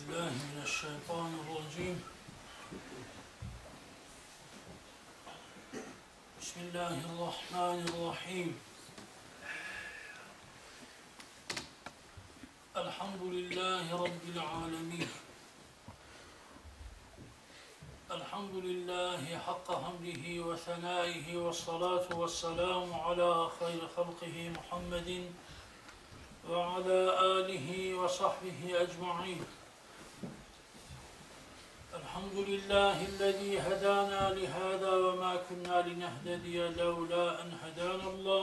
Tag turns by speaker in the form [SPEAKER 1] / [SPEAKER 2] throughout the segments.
[SPEAKER 1] بالله من الشيطان الرجيم. بسم الله الرحمن الرحيم. الحمد لله رب العالمين. الحمد لله حق حمده وثنائه والصلاة والسلام على خير خلقه محمد وعلى آله وصحبه أجمعين. الحمد لله الذي هدانا لهذا وما كنا لنهتدي لولا أن هدانا الله.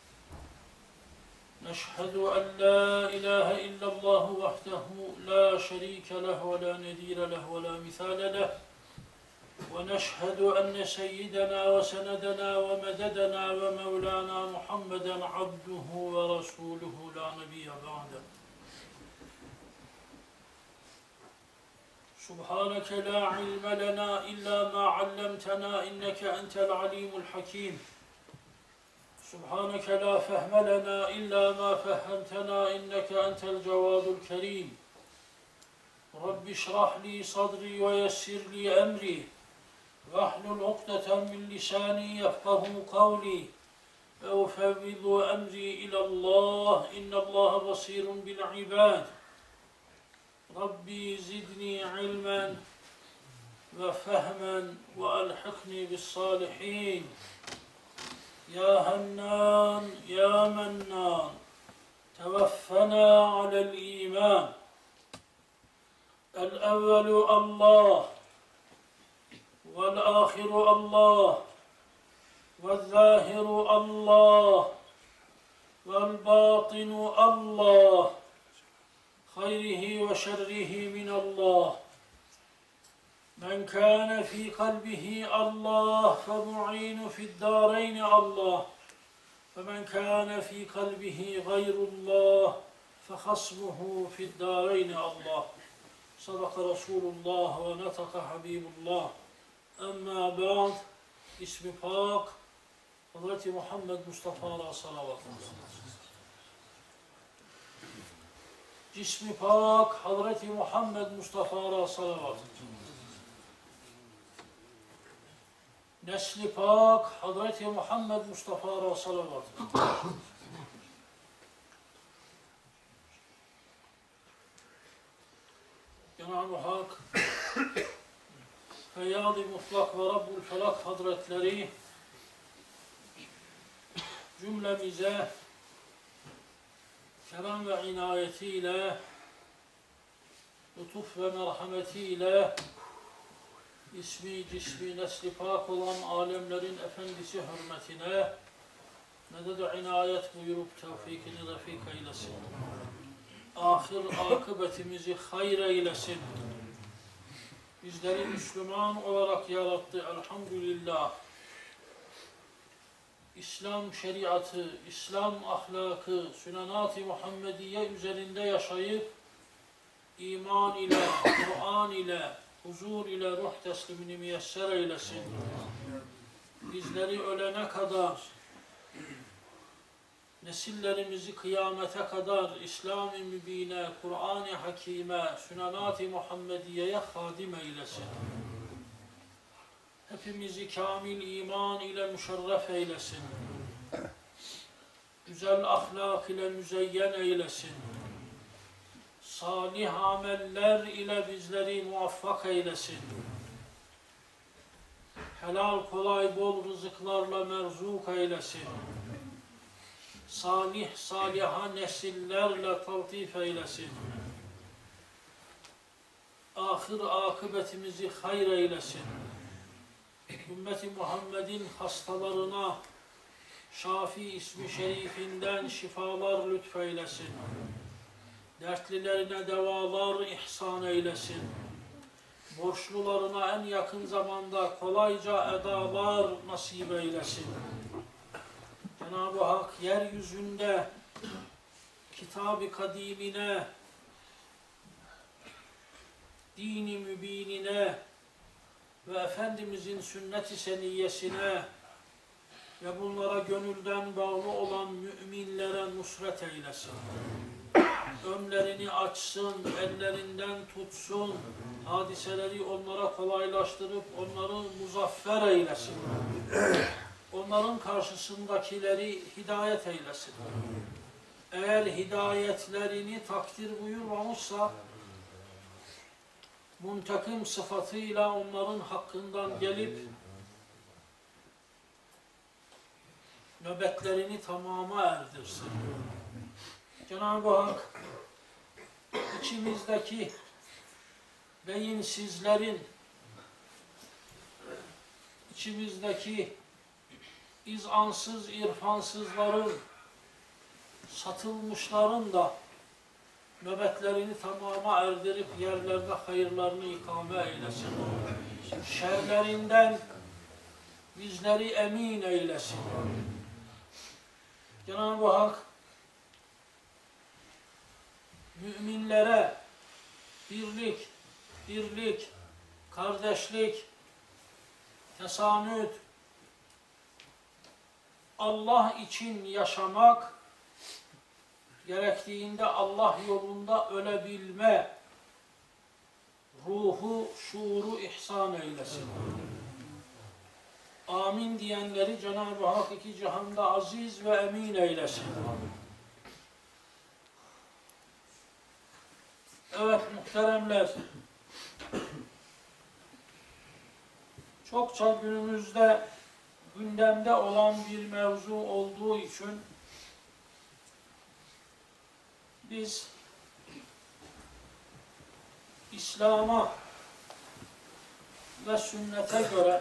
[SPEAKER 1] نشهد أن لا إله إلا الله وحده لا شريك له ولا نذير له ولا مثال له. ونشهد أن سيدنا وسندنا ومددنا ومولانا محمدا عبده ورسوله لا نبي بعده. سبحانك لا علم لنا إلا ما علمتنا إنك أنت العليم الحكيم. سبحانك لا فهم لنا إلا ما فهمتنا إنك أنت الجواد الكريم. رب اشرح لي صدري ويسر لي أمري واحلل عقدة من لساني يفقه قولي وأفوض أمري إلى الله إن الله بصير بالعباد. ربي زدني علما وفهما وألحقني بالصالحين. يا هنان يا منان توفنا على الإيمان. الأول الله والآخر الله والظاهر الله والباطن الله خيره وشره من الله. من كان في قلبه الله فمعين في الدارين الله. ومن كان في قلبه غير الله فخصمه في الدارين الله. صدق رسول الله ونطق حبيب الله. Amma ba'd, ismi pak Hazreti Muhammed Mustafa'ya salavat olsun. Cismi pak Hazreti Muhammed Mustafa'ya salavat olsun. Nesli pak Hazreti Muhammed Mustafa'ya salavat olsun. Cenab-ı Hak Feyyad-ı Mutlak ve Rabbul Felak Hazretleri cümlemize kerem ve inayetiyle, lütuf ve merhametiyle ismi, cismi, nesli pak olan alemlerin efendisi hürmetine meded-i inayet buyurup tevfikini refik eylesin. Ahir akıbetimizi hayır eylesin. Bizleri Müslüman olarak yarattı elhamdülillah. İslam şeriatı, İslam ahlakı, sünnet-i Muhammediye üzerinde yaşayıp iman ile, Kur'an ile, huzur ile ruh teslimini müyesser eylesin. Bizleri ölene kadar, nesillerimizi kıyamete kadar İslam-ı Mübine, Kur'an-ı Hakime, Sünnet-i Muhammediye'ye hadim eylesin. Hepimizi kamil iman ile müşerref eylesin. Güzel ahlak ile müzeyyen eylesin. Salih ameller ile bizleri muvaffak eylesin. Helal, kolay, bol rızıklarla merzuk eylesin. Salih, saliha nesillerle taltif eylesin. Ahir akıbetimizi hayır eylesin. Ümmeti Muhammed'in hastalarına Şafi ismi şerifinden şifalar lütfeylesin. Dertlilerine devalar ihsan eylesin. Borçlularına en yakın zamanda kolayca edalar nasip eylesin. Cenab-ı Hak yeryüzünde kitab-ı kadimine, din-i mübinine ve Efendimizin sünnet-i seniyyesine ve bunlara gönülden bağlı olan müminlere nusret eylesin. önlerini açsın, ellerinden tutsun, hadiseleri onlara kolaylaştırıp onları muzaffer eylesin. Onların karşısındakileri hidayet eylesin. Eğer hidayetlerini takdir buyurmamışsa, muntakim sıfatıyla onların hakkından gelip nöbetlerini tamama erdirsin. Cenab-ı Hak içimizdeki beyinsizlerin, içimizdeki izansız, irfansızların, satılmışların da nöbetlerini tamama erdirip yerlerde hayırlarını ikame eylesin. Şerlerinden bizleri emin eylesin. Cenab-ı Hak müminlere birlik, kardeşlik, tesamüt, Allah için yaşamak, gerektiğinde Allah yolunda ölebilme ruhu, şuuru ihsan eylesin. Amin diyenleri Cenab-ı Hak iki cihanda aziz ve emin eylesin. Evet muhteremler, çokça günümüzde gündemde olan bir mevzu olduğu için biz İslam'a ve sünnete göre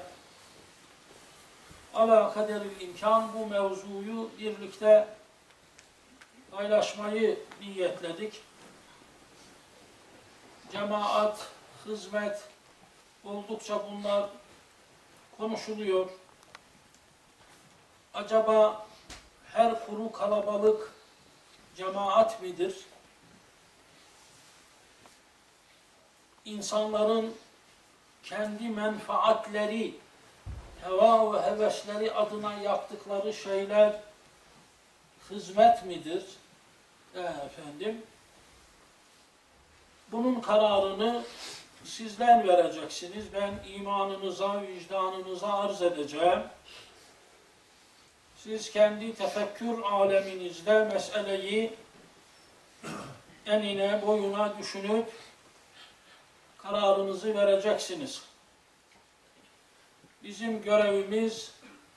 [SPEAKER 1] ala kaderil imkan bu mevzuyu birlikte paylaşmayı niyetledik. Cemaat, hizmet, oldukça bunlar konuşuluyor. Acaba her kuru kalabalık cemaat midir? İnsanların kendi menfaatleri, heva ve hevesleri adına yaptıkları şeyler hizmet midir? Efendim, bunun kararını sizler vereceksiniz. Ben imanınıza, vicdanınıza arz edeceğim. Siz kendi tefekkür aleminizde meseleyi enine boyuna düşünüp kararınızı vereceksiniz. Bizim görevimiz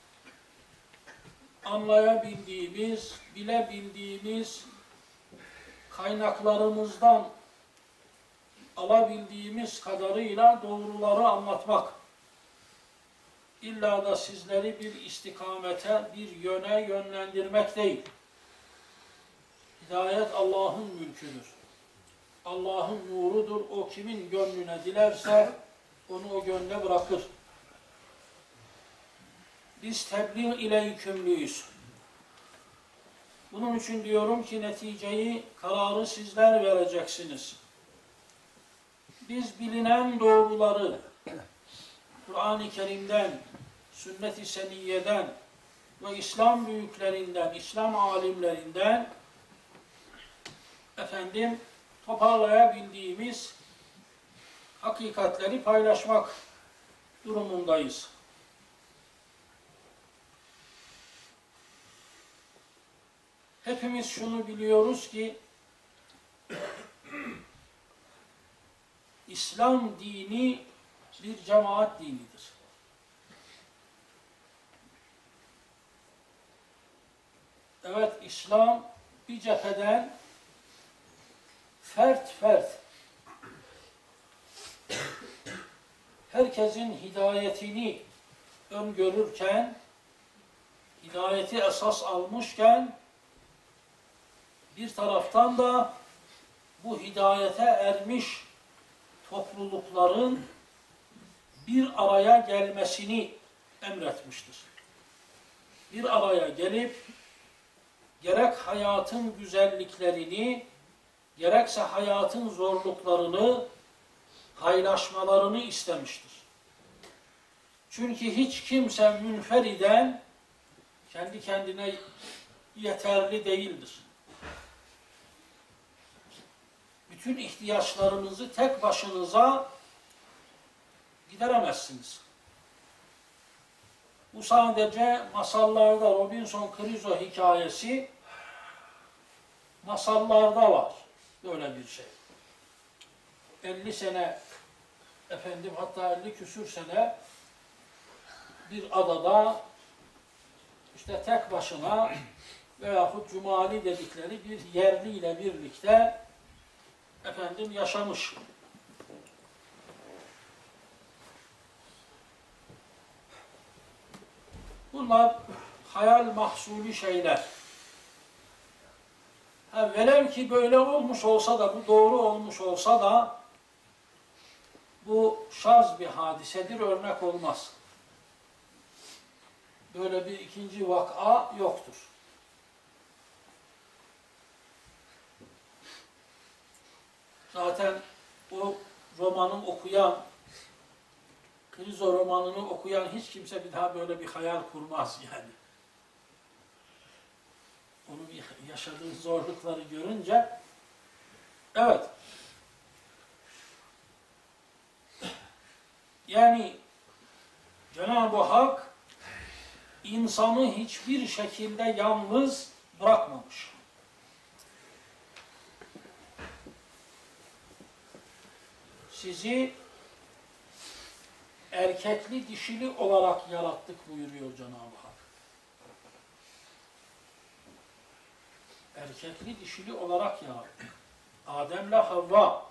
[SPEAKER 1] anlayabildiğimiz, bilebildiğimiz kaynaklarımızdan alabildiğimiz kadarıyla doğruları anlatmak. İlla da sizleri bir istikamete, bir yöne yönlendirmek değil. Hidayet Allah'ın mülküdür. Allah'ın nurudur. O kimin gönlüne dilerse onu o gönle bırakır. Biz tebliğ ile yükümlüyüz. Bunun için diyorum ki neticeyi, kararı sizler vereceksiniz. Biz bilinen doğruları Kur'an-ı Kerim'den, sünnet-i seniyyeden ve İslam büyüklerinden, İslam alimlerinden toparlayabildiğimiz hakikatleri paylaşmak durumundayız. Hepimiz şunu biliyoruz ki İslam dini bir cemaat dinidir. Evet, İslam bir cepheden fert herkesin hidayetini öngörürken, hidayeti esas almışken bir taraftan da bu hidayete ermiş toplulukların bir araya gelmesini emretmiştir. Bir araya gelip gerek hayatın güzelliklerini, gerekse hayatın zorluklarını paylaşmalarını istemiştir. Çünkü hiç kimse münferiden kendi kendine yeterli değildir. bütün ihtiyaçlarınızı tek başınıza gideremezsiniz. Bu sadece masallarda Robinson Crusoe hikayesi masallarda var. Böyle bir şey. 50 sene hatta 50 küsür sene bir adada işte tek başına veyahut cumali dedikleri bir yerliyle birlikte yaşamış. Bunlar hayal mahsulü şeyler. Velev ki böyle olmuş olsa da, bu doğru olmuş olsa da bu şaz bir hadisedir, örnek olmaz. Böyle bir ikinci vaka yoktur. Zaten o romanı okuyan, Crusoe romanını okuyan hiç kimse bir daha böyle bir hayal kurmaz yani. Onun yaşadığı zorlukları görünce, evet, yani Cenab-ı Hak insanı hiçbir şekilde yalnız bırakmamış. Sizi erkekli dişili olarak yarattık buyuruyor Cenab-ı Hak. Erkekli dişili olarak yarattık. Adem'le Havva.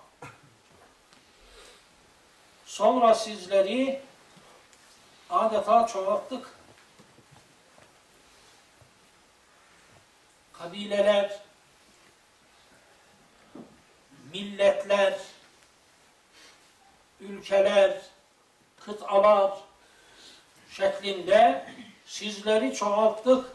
[SPEAKER 1] Sonra sizleri adeta çoğalttık. Kabileler, milletler, ülkeler, kıtalar şeklinde sizleri çoğalttık.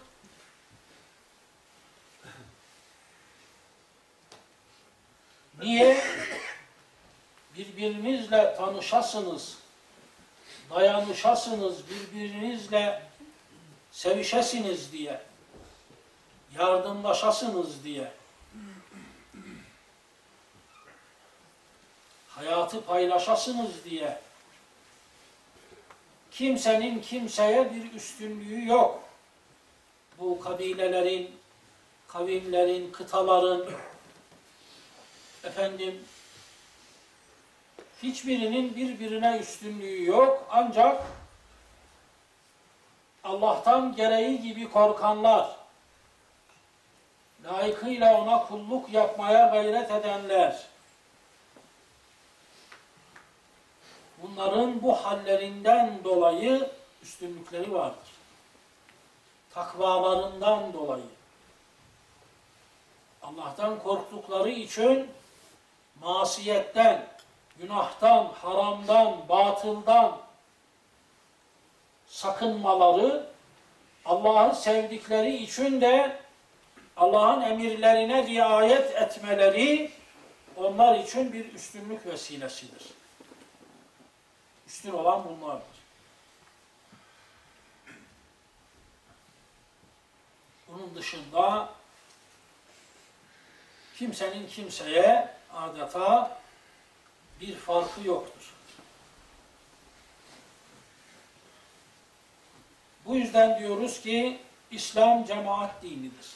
[SPEAKER 1] Niye? Birbirinizle tanışasınız, dayanışasınız, birbirinizle sevişesiniz diye, yardımlaşasınız diye, hayatı paylaşasınız diye. Kimsenin kimseye bir üstünlüğü yok. Bu kabilelerin, kavimlerin, kıtaların, hiçbirinin birbirine üstünlüğü yok. Ancak Allah'tan gereği gibi korkanlar, layıkıyla ona kulluk yapmaya gayret edenler, bunların bu hallerinden dolayı üstünlükleri vardır. Takvalarından dolayı. Allah'tan korktukları için masiyetten, günahtan, haramdan, batıldan sakınmaları, Allah'ı sevdikleri için de Allah'ın emirlerine riayet etmeleri onlar için bir üstünlük vesilesidir. Üstün olan bunlardır. Bunun dışında kimsenin kimseye adeta bir farkı yoktur. Bu yüzden diyoruz ki İslam cemaat dinidir.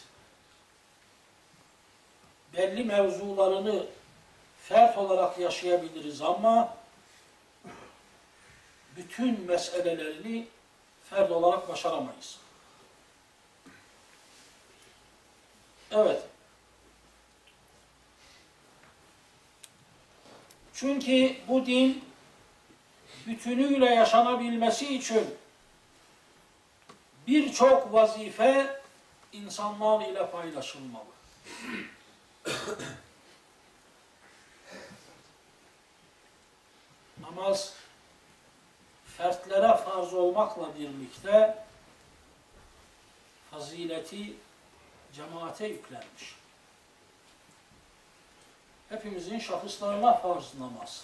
[SPEAKER 1] Belli mevzularını fert olarak yaşayabiliriz ama bütün meselelerini fert olarak başaramayız. Evet. Çünkü bu din bütünüyle yaşanabilmesi için birçok vazife insanlar ile paylaşılmalı. Namaz fertlere farz olmakla birlikte fazileti cemaate yüklenmiş. Hepimizin şahıslarına farz namaz.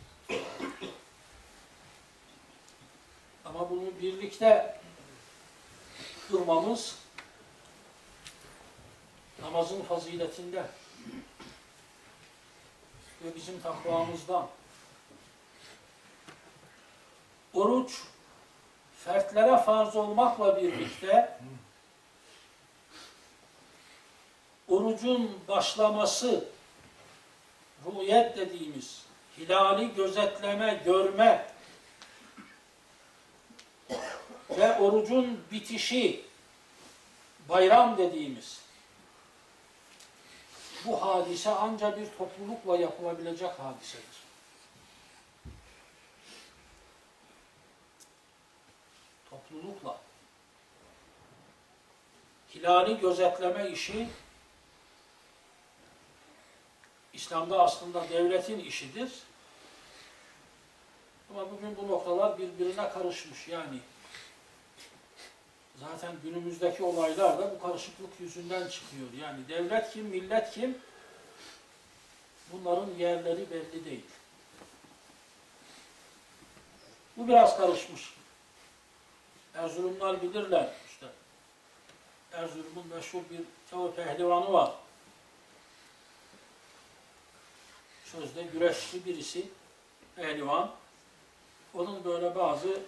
[SPEAKER 1] Ama bunu birlikte kılmamız namazın faziletinde. ve bizim takvamızdan. Oruç, fertlere farz olmakla birlikte orucun başlaması, rü'yet dediğimiz, hilali gözetleme, görme ve orucun bitişi, bayram dediğimiz bu hadise ancak bir toplulukla yapılabilecek hadisedir. Toplulukla. Hilali gözetleme işi İslam'da aslında devletin işidir. Ama bugün bu noktalar birbirine karışmış. Yani zaten günümüzdeki olaylar da bu karışıklık yüzünden çıkıyor. Yani devlet kim, millet kim? Bunların yerleri belli değil. Bu biraz karışmış. Erzurumlar bilirler işte. Erzurum'un meşhur bir Tevo pehlivanı var. Sözde güreşçi birisi, pehlivan. Onun böyle bazı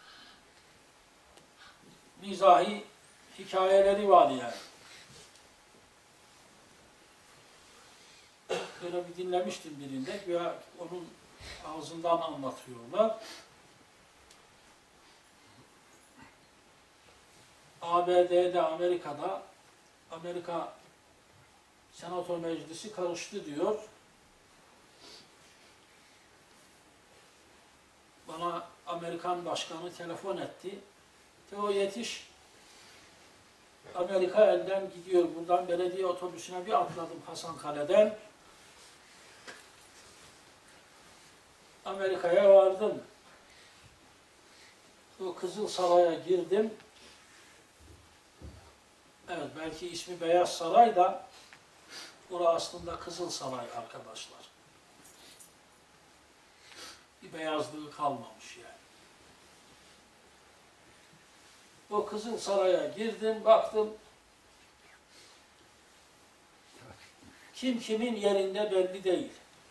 [SPEAKER 1] mizahi hikayeleri var yani. Böyle bir dinlemiştim birinde. Veya onun ağzından anlatıyorlar. ABD'de, Amerika'da Amerika Senato Meclisi karıştı diyor. Bana Amerikan başkanı telefon etti. Teo yetiş, Amerika elden gidiyor. Buradan belediye otobüsüne bir atladım Hasankale'den. Amerika'ya vardım. O Kızıl Saray'a girdim. Evet, belki ismi Beyaz Saray da orası aslında Kızıl Saray arkadaşlar. Bir beyazlığı kalmamış yani. O Kızıl Saray'a girdim, baktım. Kim kimin yerinde belli değil.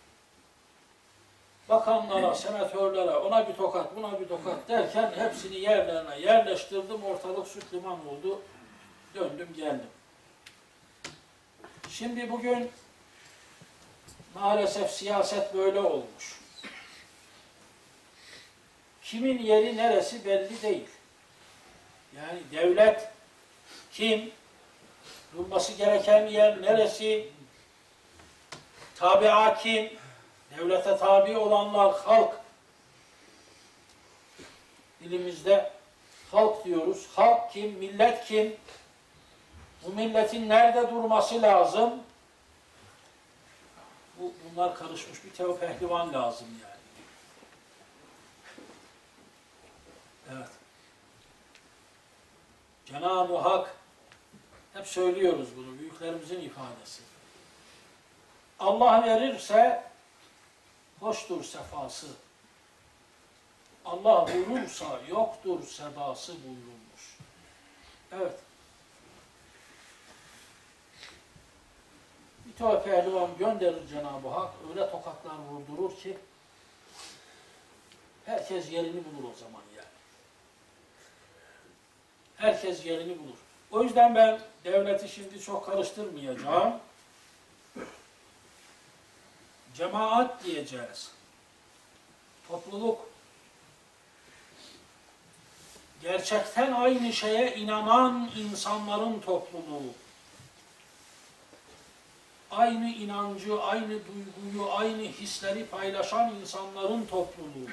[SPEAKER 1] Bakanlara, senatörlere, ona bir tokat, buna bir tokat derken hepsini yerlerine yerleştirdim. Ortalık süt liman oldu. Döndüm geldim. Şimdi bugün maalesef siyaset böyle olmuş. Kimin yeri neresi belli değil. Yani devlet kim, durması gereken yer neresi, tabi'a kim, devlete tabi olanlar halk. Dilimizde halk diyoruz. Halk kim, millet kim? Bu milletin nerede durması lazım? Bunlar karışmış bir Teo pehlivan lazım yani. Evet. Cenab-ı Hak, hep söylüyoruz bunu, büyüklerimizin ifadesi. Allah verirse hoştur sefası. Allah vurursa yoktur sebası buyurulmuş. Evet. Bir Teo pehlivan gönderir Cenab-ı Hak, öyle tokatlar vurdurur ki herkes yerini bulur o zaman yani. Herkes yerini bulur. O yüzden ben devleti şimdi çok karıştırmayacağım. Cemaat diyeceğiz. Topluluk. Gerçekten aynı şeye inanan insanların topluluğu. Aynı inancı, aynı duyguyu, aynı hisleri paylaşan insanların topluluğu.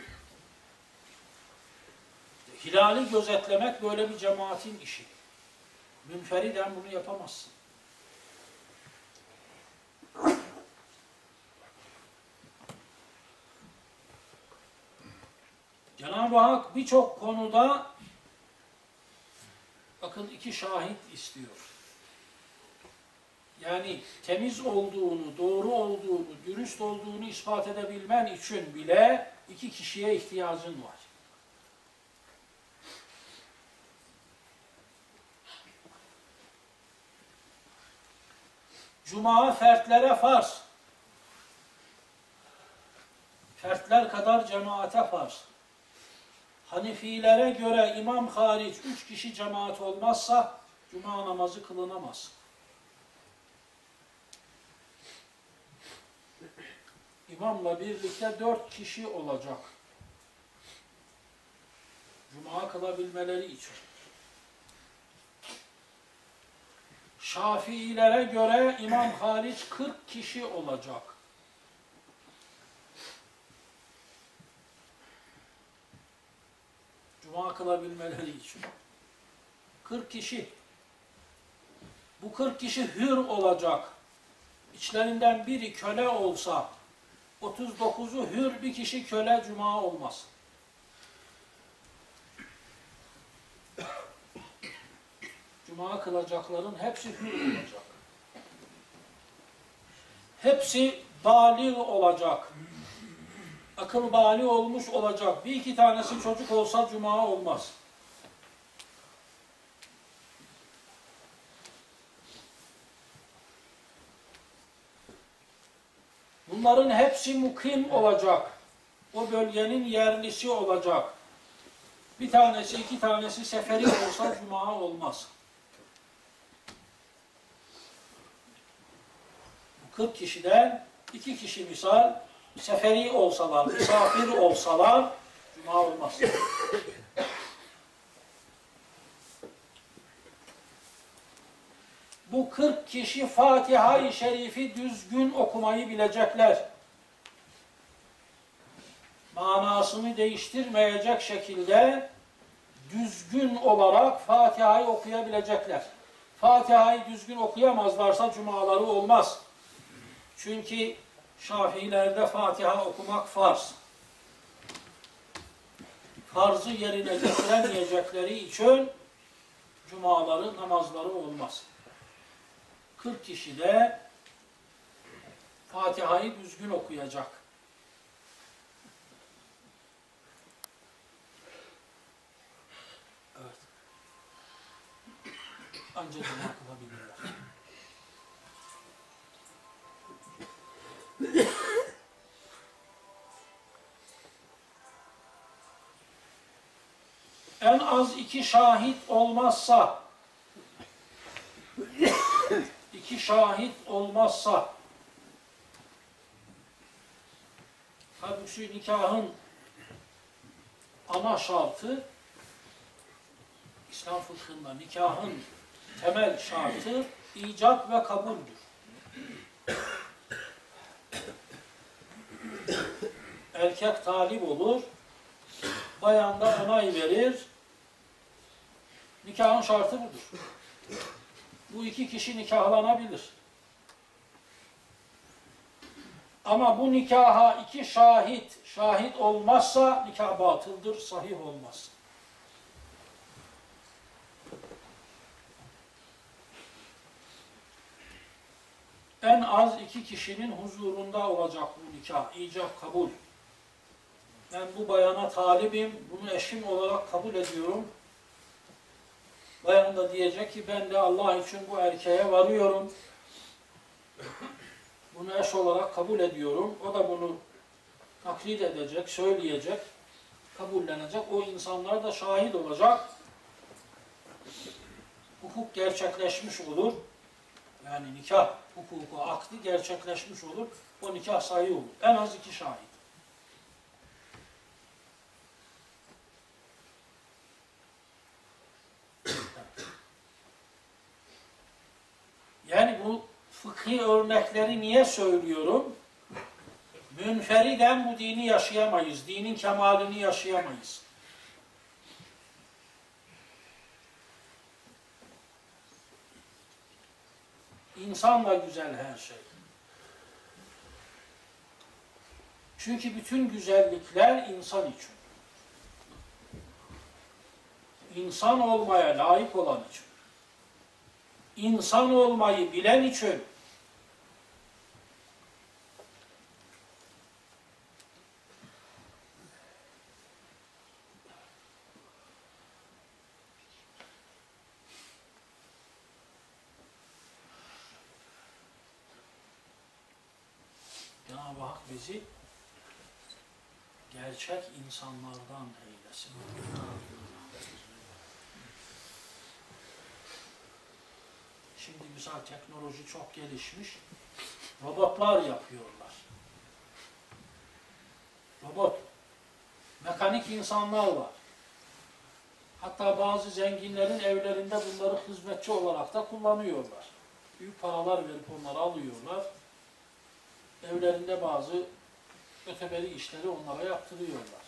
[SPEAKER 1] Hilali gözetlemek böyle bir cemaatin işi. Münferiden bunu yapamazsın. Cenab-ı Hak birçok konuda bakın iki şahit istiyor. Yani temiz olduğunu, doğru olduğunu, dürüst olduğunu ispat edebilmen için bile iki kişiye ihtiyacın var. Cuma fertlere farz. fertler kadar cemaate farz. Hanifilere göre imam hariç 3 kişi cemaat olmazsa cuma namazı kılınamaz. İmamla birlikte 4 kişi olacak. Cuma kılabilmeleri için. Şafiilere göre imam hariç 40 kişi olacak. Cuma kılabilmeleri için. 40 kişi. Bu 40 kişi hür olacak. İçlerinden biri köle olsa, 39'u hür, bir kişi köle, cuma olmaz. Cuma kılacakların hepsi hür olacak. Hepsi bâlig olacak. Akıl bâlig olmuş olacak. Bir iki tanesi çocuk olsa cuma olmaz. Bunların hepsi mukim olacak. O bölgenin yerlisi olacak. Bir tanesi, iki tanesi seferi olsa cuma olmaz. 40 kişiden 2 kişi misal seferi olsalar, misafir olsalar cuma olmaz. Bu 40 kişi Fatiha-i Şerif'i düzgün okumayı bilecekler. Manasını değiştirmeyecek şekilde düzgün olarak Fatiha'yı okuyabilecekler. Fatiha'yı düzgün okuyamazlarsa cumaları olmaz. Çünkü Şafiilerde Fatiha okumak farz. Farzı yerine getiremeyecekleri için cumaları, namazları olmaz. 40 kişi de Fatiha'yı düzgün okuyacak. Evet. Ancak cuma kılabilirler. En az 2 şahit olmazsa, 2 şahit olmazsa, halbuki nikahın ana şartı, İslam fıkhında nikahın temel şartı icap ve kabuldür. Erkek talip olur, bayan da onay verir, nikahın şartı budur. Bu 2 kişi nikahlanabilir. Ama bu nikaha 2 şahit olmazsa nikah batıldır, sahih olmaz. En az 2 kişinin huzurunda olacak bu nikah, icap kabul. Ben bu bayana talibim, bunu eşim olarak kabul ediyorum. Bayan da diyecek ki ben de Allah için bu erkeğe varıyorum. Bunu eş olarak kabul ediyorum. O da bunu taklit edecek, söyleyecek, kabullenecek. O insanlar da şahit olacak. Hukuk gerçekleşmiş olur. Yani nikah hukuku, akdi gerçekleşmiş olur. O nikah sahih olur. En az 2 şahit. Yani bu fıkhi örnekleri niye söylüyorum? Münferiden bu dini yaşayamayız. Dinin kemalini yaşayamayız. İnsanla güzel her şey. Çünkü bütün güzellikler insan için. İnsan olmaya layık olan için. İnsan olmayı bilen için. Cenab-ı Hak bizi gerçek insanlardan eylesin. Şimdi misal teknoloji çok gelişmiş. Robotlar yapıyorlar. Robot. Mekanik insanlar var. Hatta bazı zenginlerin evlerinde bunları hizmetçi olarak da kullanıyorlar. Büyük paralar verip onları alıyorlar. Evlerinde bazı öteberi işleri onlara yaptırıyorlar.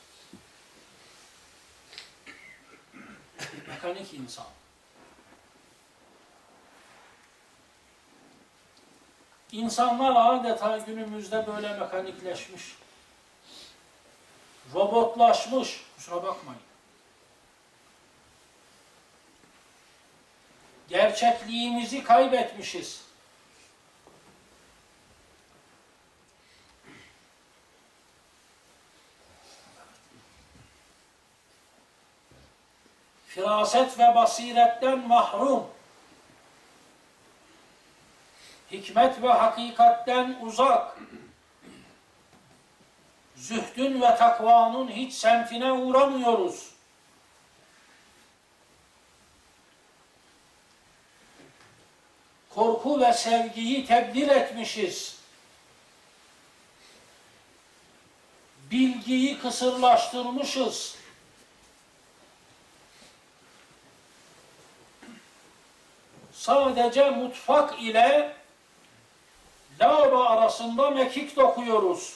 [SPEAKER 1] Mekanik insan. İnsanlar adeta günümüzde böyle mekanikleşmiş. Robotlaşmış. Kusura bakmayın. Gerçekliğimizi kaybetmişiz. Firaset ve basiretten mahrum. Hikmet ve hakikatten uzak. Zühdün ve takvanın hiç semtine uğramıyoruz. Korku ve sevgiyi tebdil etmişiz. Bilgiyi kısırlaştırmışız. Sadece mutfak ile lavabo arasında mekik dokuyoruz.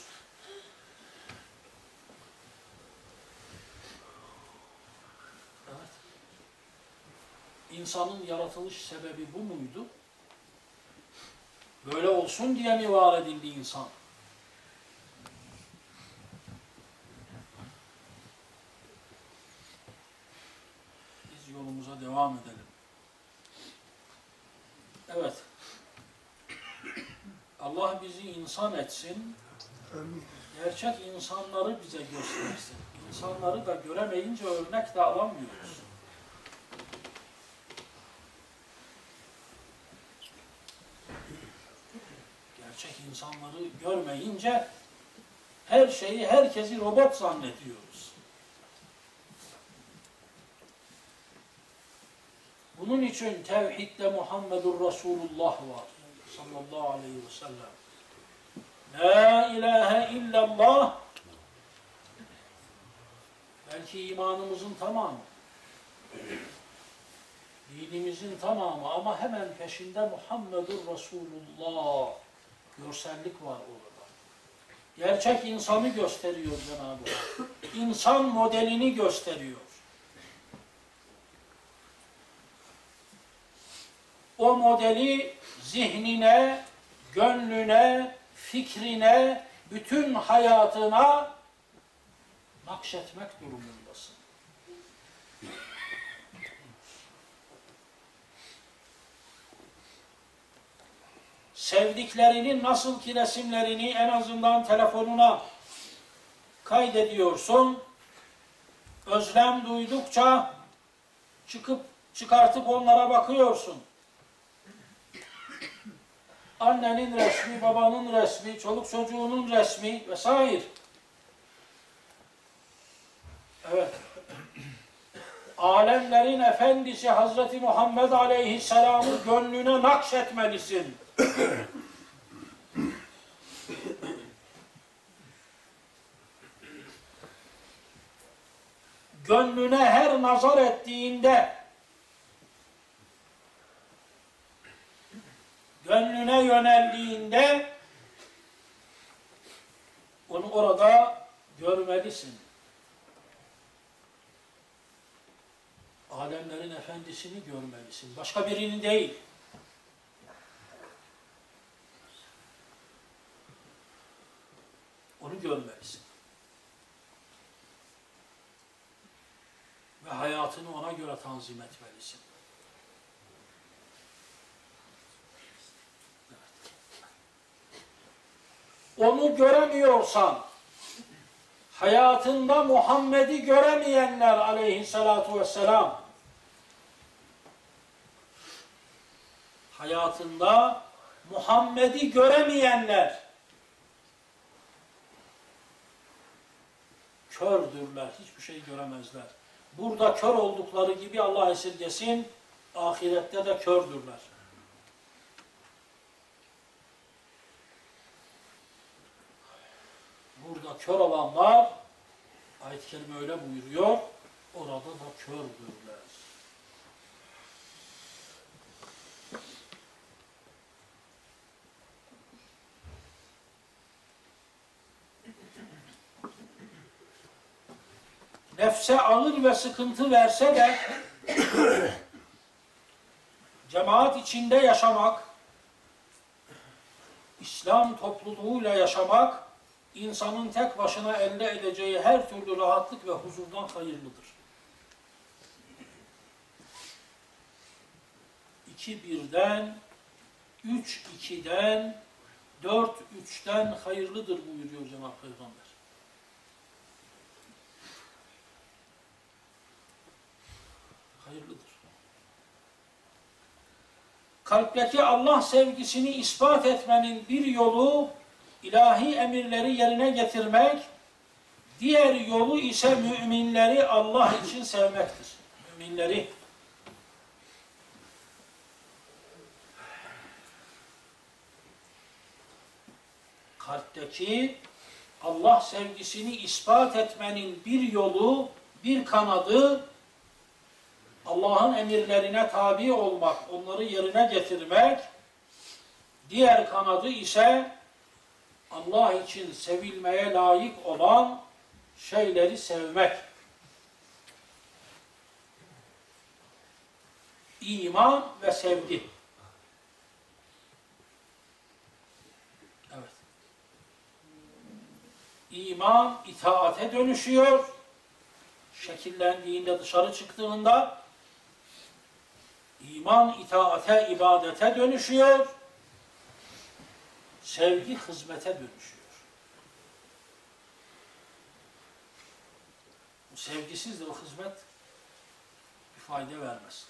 [SPEAKER 1] Evet. İnsanın yaratılış sebebi bu muydu? Böyle olsun diye mi var edildi insan? Biz yolumuza devam edelim. Evet. Allah bizi insan etsin. Gerçek insanları bize göstersin. İnsanları da göremeyince örnek de alamıyoruz. Gerçek insanları görmeyince her şeyi, herkesi robot zannediyoruz. Bunun için tevhidde Muhammedur Resulullah var. Sallallahu aleyhi ve sellem. La ilahe illallah. Belki imanımızın tamamı. Dinimizin tamamı ama hemen peşinde Muhammedur Resulullah. Görsellik var orada. Gerçek insanı gösteriyor Cenab-ı Hak. İnsan modelini gösteriyor. O modeli zihnine, gönlüne, fikrine, bütün hayatına nakşetmek durumundasın. Sevdiklerinin nasıl ki resimlerini en azından telefonuna kaydediyorsun, özlem duydukça çıkartıp onlara bakıyorsun. Annenin resmi, babanın resmi, çoluk çocuğunun resmi vesaire. Evet. Alemlerin efendisi Hazreti Muhammed Aleyhisselam'ı gönlüne nakşetmelisin. Gönlüne her nazar ettiğinde, gönlüne yöneldiğinde onu orada görmelisin. Alemlerin efendisini görmelisin. Başka birini değil. Onu görmelisin. Ve hayatını ona göre tanzim etmelisin. Onu göremiyorsan, hayatında Muhammed'i göremeyenler aleyhissalatu vesselam, hayatında Muhammed'i göremeyenler, kördürler, hiçbir şey göremezler. Burada kör oldukları gibi Allah esirgesin, ahirette de kördürler. Burada kör olanlar, ayet-i kerime öyle buyuruyor, orada da kördürler. Nefse ağır ve sıkıntı verse de cemaat içinde yaşamak, İslam topluluğuyla yaşamak, insanın tek başına elde edeceği her türlü rahatlık ve huzurdan hayırlıdır. 2-1'den, 3-2'den, 4-3'ten hayırlıdır buyuruyor Cenab-ı Peygamber. Hayırlıdır. Kalpteki Allah sevgisini ispat etmenin bir yolu, ilahi emirleri yerine getirmek, diğer yolu ise müminleri Allah için sevmektir. Müminleri. Kalpteki Allah sevgisini ispat etmenin bir yolu, bir kanadı, Allah'ın emirlerine tabi olmak, onları yerine getirmek, diğer kanadı ise Allah için sevilmeye layık olan şeyleri sevmek. İman ve sevgi. Evet. İman itaate dönüşüyor. Şekillendiğinde, dışarı çıktığında İman itaate, ibadete dönüşüyor. Sevgi hizmete dönüşüyor. Bu sevgisiz de o hizmet bir fayda vermez.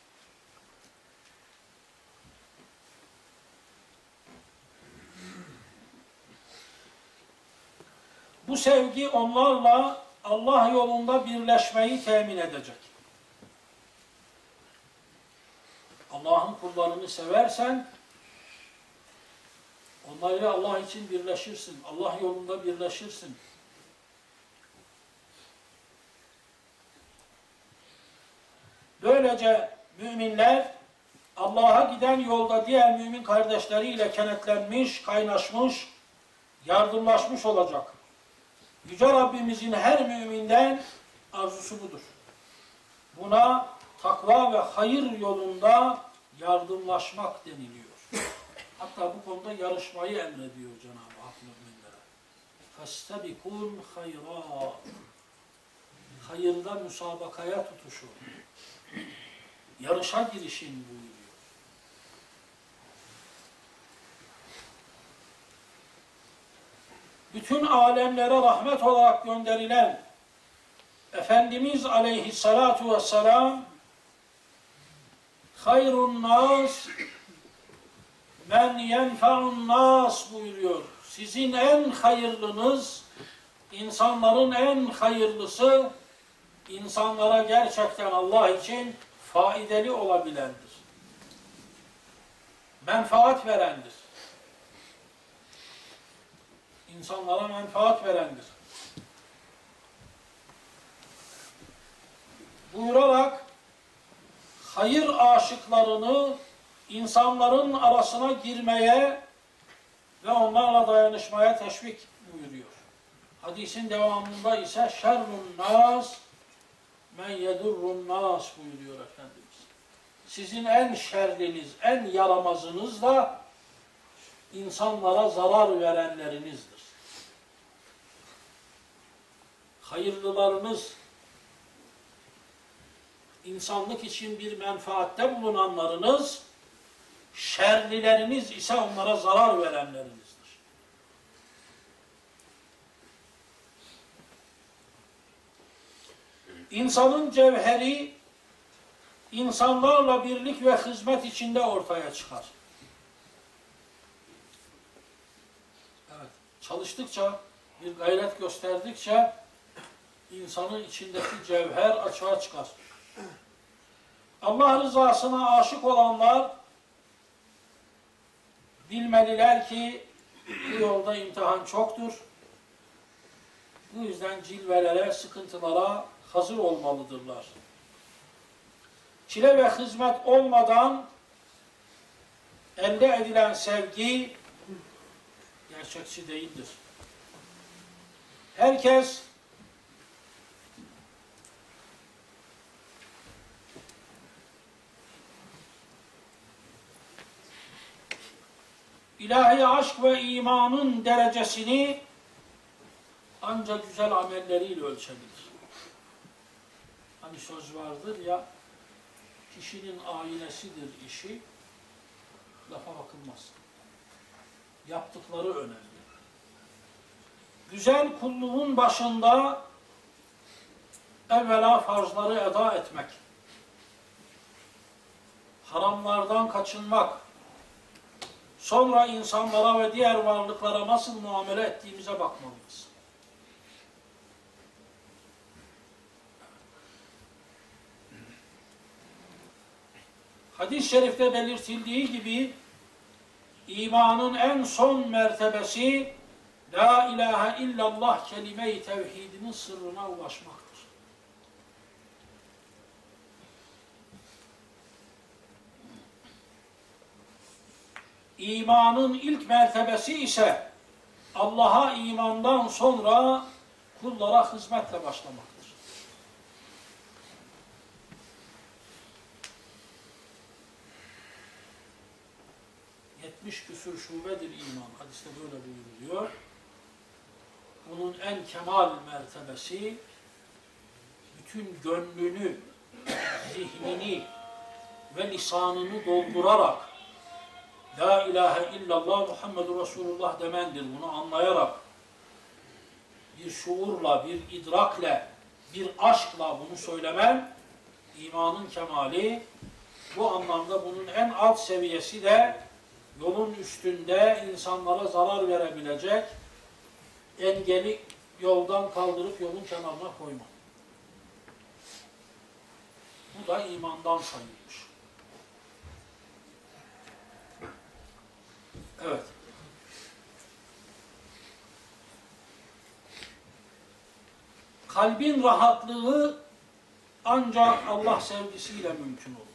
[SPEAKER 1] Bu sevgi onlarla Allah yolunda birleşmeyi temin edecek. Allah'ın kullarını seversen, onlarla Allah için birleşirsin. Allah yolunda birleşirsin. Böylece müminler Allah'a giden yolda diğer mümin kardeşleriyle kenetlenmiş, kaynaşmış, yardımlaşmış olacak. Yüce Rabbimizin her müminden arzusu budur. Buna takva ve hayır yolunda yardımlaşmak deniliyor. Hatta bu konuda yarışmayı emrediyor Cenab-ı Hak müminlere. فَاسْتَبِقُوا الْخَيْرَاتِ Hayırda müsabakaya tutuşun. Yarışa girişin buyuruyor. Bütün alemlere rahmet olarak gönderilen Efendimiz aleyhissalatu vesselam hayrun nas men yenfa'un nas buyuruyor. Sizin en hayırlınız, insanların en hayırlısı, insanlara gerçekten Allah için faydalı olabilendir. Menfaat verendir. İnsanlara menfaat verendir. Buyurarak hayır aşıklarını insanların arasına girmeye ve onlarla dayanışmaya teşvik buyuruyor. Hadisin devamında ise şerrun nas men yedurrun nas buyuruyor Efendimiz. Sizin en şerliniz, en yaramazınız da insanlara zarar verenlerinizdir. Hayırlılarınız, insanlık için bir menfaatte bulunanlarınız, şerlileriniz ise onlara zarar verenlerinizdir. İnsanın cevheri, insanlarla birlik ve hizmet içinde ortaya çıkar. Evet, çalıştıkça, bir gayret gösterdikçe insanın içindeki cevher açığa çıkar. Allah rızasına aşık olanlar bilmeliler ki bu yolda imtihan çoktur. Bu yüzden cilvelere, sıkıntılara hazır olmalıdırlar. Çile ve hizmet olmadan elde edilen sevgi gerçekçi değildir. Herkes ilahi aşk ve imanın derecesini ancak güzel amelleriyle ölçebilir. Hani söz vardır ya, kişinin aynesidir işi, lafa bakılmaz. Yaptıkları önemli. Güzel kulluğun başında evvela farzları eda etmek, haramlardan kaçınmak, sonra insanlara ve diğer varlıklara nasıl muamele ettiğimize bakmalıyız. Hadis-i şerifte belirtildiği gibi imanın en son mertebesi La ilahe illallah kelime-i tevhidinin sırrına ulaşmaktır. İmanın ilk mertebesi ise Allah'a imandan sonra kullara hizmetle başlamaktır. 70 küsur şubedir iman. Hadiste böyle buyuruluyor. Bunun en kemal mertebesi bütün gönlünü, zihnini ve lisanını doldurarak La ilahe illallah Muhammedur Resulullah demendir. Bunu anlayarak bir şuurla, bir idrakle, bir aşkla bunu söylemen imanın kemali. Bu anlamda bunun en alt seviyesi de yolun üstünde insanlara zarar verebilecek engeli yoldan kaldırıp yolun kenarına koyma. Bu da imandan sayılmış. Evet. Kalbin rahatlığı ancak Allah sevgisiyle mümkün olur.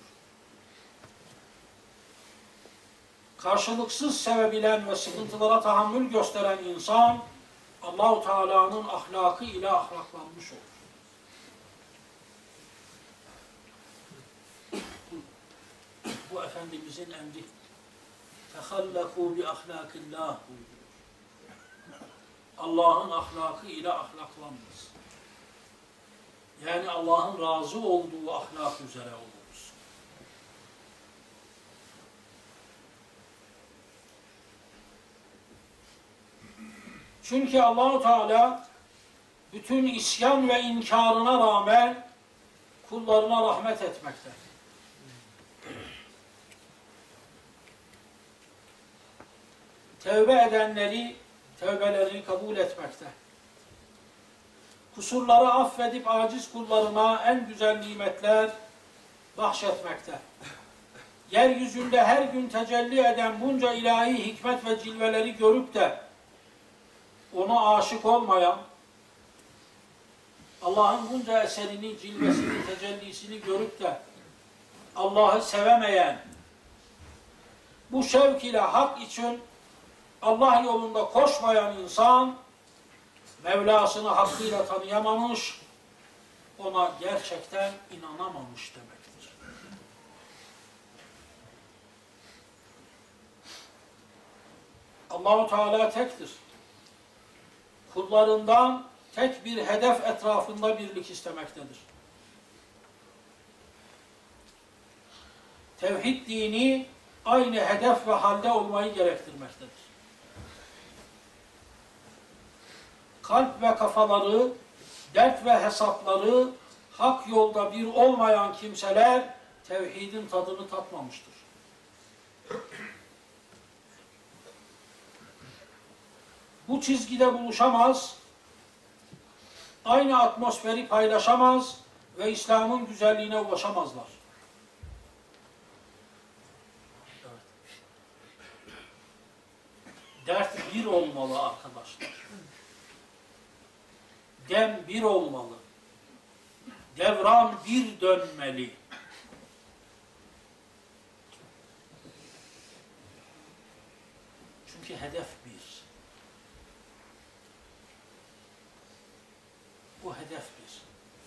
[SPEAKER 1] Karşılıksız sevebilen ve sıkıntılara tahammül gösteren insan Allah-u Teala'nın ahlakı ile ahlaklanmış olur. Bu Efendimizin emri. Tehallekû bi ahlâkillâh buyuruyor. Allah'ın ahlakı ile ahlaklanınız. Yani Allah'ın razı olduğu ahlak üzere oluruz. Çünkü Allah-u Teala bütün isyan ve inkarına rağmen kullarına rahmet etmekte. Tevbe edenleri tevbelerini kabul etmekte. Kusurları affedip aciz kullarına en güzel nimetler bahşetmekte. Yeryüzünde her gün tecelli eden bunca ilahi hikmet ve cilveleri görüp de ona aşık olmayan, Allah'ın bunca eserini, cilvesini, tecellisini görüp de Allah'ı sevemeyen, bu şevk ile hak için Allah yolunda koşmayan insan, Mevlasını hakkıyla tanıyamamış, ona gerçekten inanamamış demektir. Allah-u Teala tektir. Kullarından tek bir hedef etrafında birlik istemektedir. Tevhid dini aynı hedef ve halde olmayı gerektirmektedir. Kalp ve kafaları, dert ve hesapları hak yolda bir olmayan kimseler tevhidin tadını tatmamıştır. Bu çizgide buluşamaz, aynı atmosferi paylaşamaz ve İslam'ın güzelliğine ulaşamazlar. Evet. Dert bir olmalı arkadaşlar. Dem bir olmalı. Devran bir dönmeli. Çünkü hedef bir. Bu hedef bir.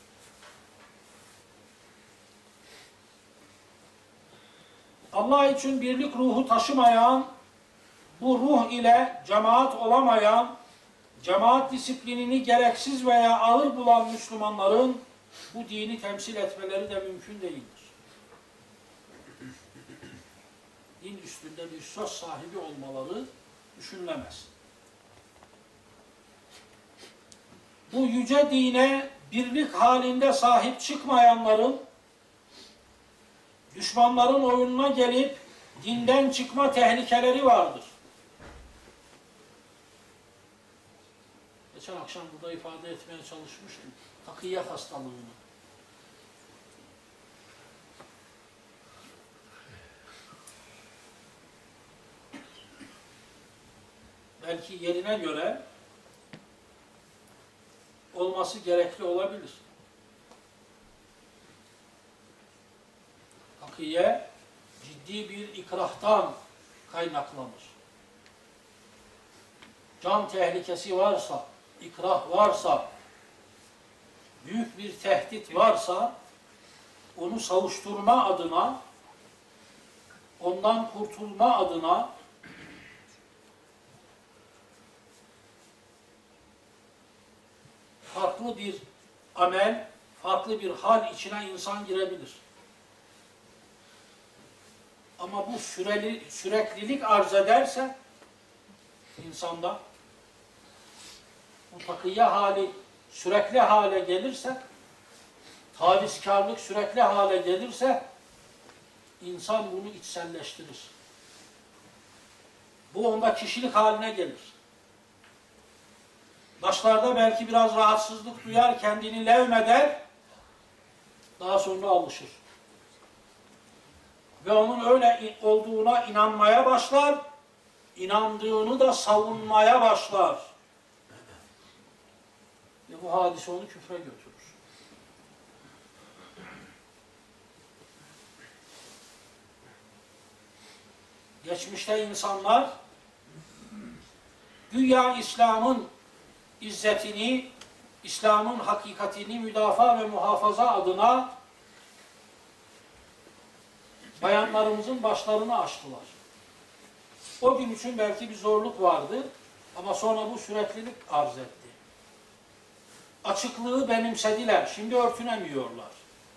[SPEAKER 1] Allah için birlik ruhu taşımayan, bu ruh ile cemaat olamayan, cemaat disiplinini gereksiz veya ağır bulan Müslümanların bu dini temsil etmeleri de mümkün değildir. Din üstünde bir söz sahibi olmaları düşünülemez. Bu yüce dine birlik halinde sahip çıkmayanların, düşmanların oyununa gelip dinden çıkma tehlikeleri vardır. Geçen akşam burada ifade etmeye çalışmıştım. Takiyye hastalığını. Belki yerine göre olması gerekli olabilir. Takiyye ciddi bir ikrahtan kaynaklanır. Can tehlikesi varsa, ikrah varsa, büyük bir tehdit varsa, onu savuşturma adına, ondan kurtulma adına farklı bir amel, farklı bir hal içine insan girebilir. Ama bu süreklilik arz ederse insanda, bu takiyye hali sürekli hale gelirse, tavizkarlık sürekli hale gelirse, insan bunu içselleştirir. Bu onda kişilik haline gelir. Başlarda belki biraz rahatsızlık duyar, kendini levmeder, daha sonra alışır. Ve onun öyle olduğuna inanmaya başlar, inandığını da savunmaya başlar. Ve bu hadise onu küfre götürür. Geçmişte insanlar güya İslam'ın izzetini, İslam'ın hakikatini müdafaa ve muhafaza adına bayanlarımızın başlarını açtılar. O gün için belki bir zorluk vardı ama sonra bu süreklilik arz etti. Açıklığı benimsediler. Şimdi örtünemiyorlar.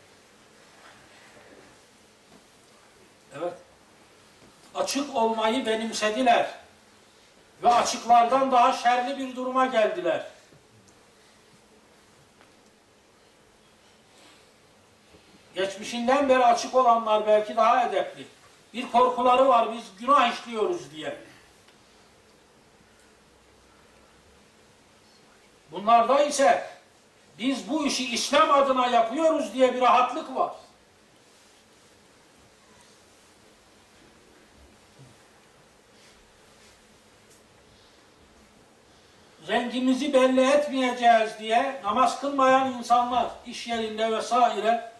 [SPEAKER 1] Evet. Açık olmayı benimsediler. Ve açıklardan daha şerli bir duruma geldiler. Geçmişinden beri açık olanlar belki daha edepli. Bir korkuları var, biz günah işliyoruz diye. Bunlarda ise biz bu işi İslam adına yapıyoruz diye bir rahatlık var. Rengimizi belli etmeyeceğiz diye namaz kılmayan insanlar iş yerinde vesaire,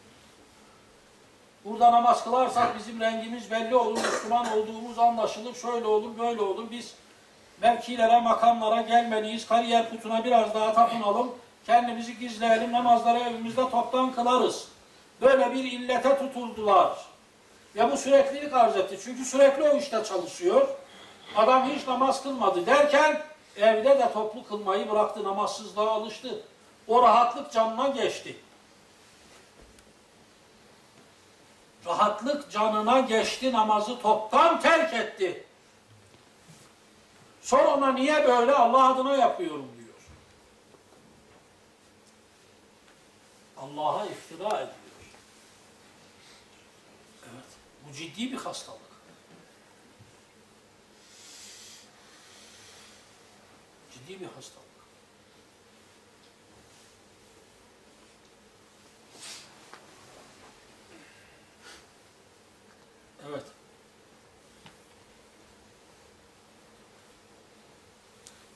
[SPEAKER 1] burada namaz kılarsak bizim rengimiz belli olur, Müslüman olduğumuz anlaşılır, şöyle olur, böyle olur, biz mevkilere, makamlara gelmeliyiz, kariyer putuna biraz daha tapınalım, kendimizi gizleyelim, namazları evimizde toptan kılarız. Böyle bir illete tutuldular. Ve bu süreklilik arz etti. Çünkü sürekli o işte çalışıyor. Adam hiç namaz kılmadı derken evde de toplu kılmayı bıraktı, namazsızlığa alıştı. O rahatlık canına geçti. Rahatlık canına geçti, namazı toptan terk etti. Sonra ona niye böyle, Allah adına yapıyorum diyor. Allah'a iftira ediyor. Evet, bu ciddi bir hastalık. Ciddi bir hastalık.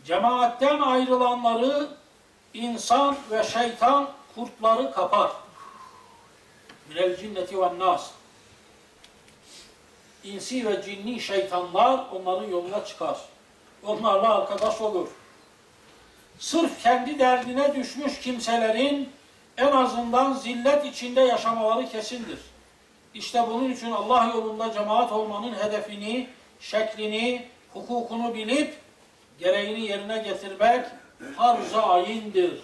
[SPEAKER 1] Cemaatten ayrılanları insan ve şeytan kurtları kapar. Minel cinneti ve nas. İnsi ve cinni şeytanlar onların yoluna çıkar. Onlarla arkadaş olur. Sırf kendi derdine düşmüş kimselerin en azından zillet içinde yaşamaları kesindir. İşte bunun için Allah yolunda cemaat olmanın hedefini, şeklini, hukukunu bilip gereğini yerine getirmek farz-ı ayindir.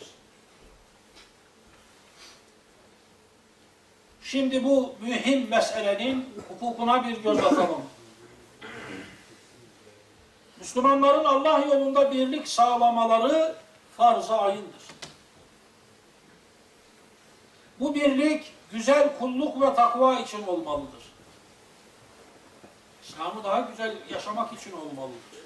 [SPEAKER 1] Şimdi bu mühim meselenin hukukuna bir göz atalım. Müslümanların Allah yolunda birlik sağlamaları farz-ı ayindir. Bu birlik güzel kulluk ve takva için olmalıdır. İslam'ı daha güzel yaşamak için olmalıdır.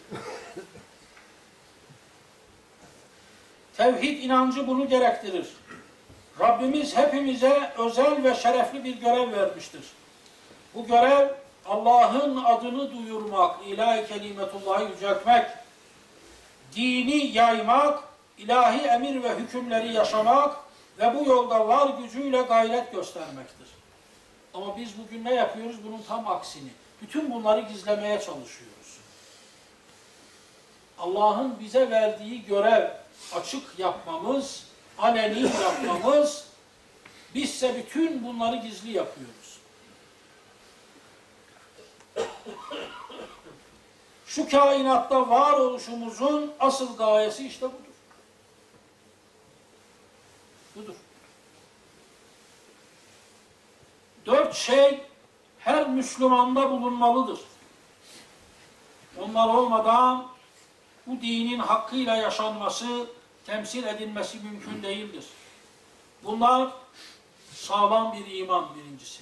[SPEAKER 1] Tevhid inancı bunu gerektirir. Rabbimiz hepimize özel ve şerefli bir görev vermiştir. Bu görev Allah'ın adını duyurmak, ilahi kelimetullahı yüceltmek, dini yaymak, ilahi emir ve hükümleri yaşamak ve bu yolda var gücüyle gayret göstermektir. Ama biz bugün ne yapıyoruz? Bunun tam aksini. Bütün bunları gizlemeye çalışıyoruz. Allah'ın bize verdiği görev açık yapmamız, aleni yapmamız, bizse bütün bunları gizli yapıyoruz. Şu kainatta varoluşumuzun asıl gayesi işte budur. Budur. 4 şey her Müslümanda bulunmalıdır. Onlar olmadan bu dinin hakkıyla yaşanması, temsil edilmesi mümkün değildir. Bunlar sağlam bir iman birincisi.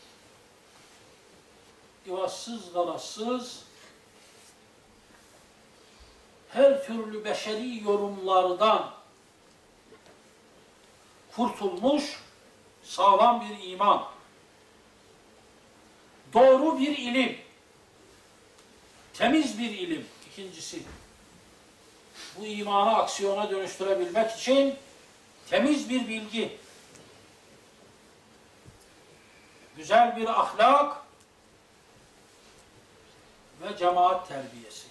[SPEAKER 1] İvazsız, garazsız, her türlü beşeri yorumlardan kurtulmuş sağlam bir iman. Doğru bir ilim. Temiz bir ilim. İkincisi. Bu imanı aksiyona dönüştürebilmek için temiz bir bilgi. Güzel bir ahlak ve cemaat terbiyesi.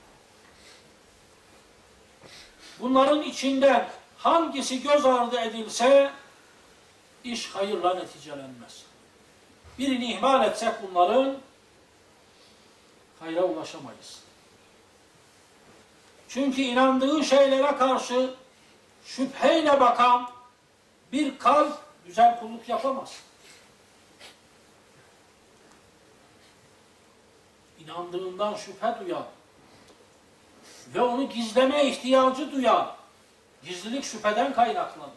[SPEAKER 1] Bunların içinden hangisi göz ardı edilse iş hayırla neticelenmez. Birini ihmal etsek bunların hayra ulaşamayız. Çünkü inandığı şeylere karşı şüpheyle bakan bir kalp güzel kulluk yapamaz. İnandığından şüphe duyan ve onu gizleme ihtiyacı duyan, gizlilik şüpheden kaynaklanır.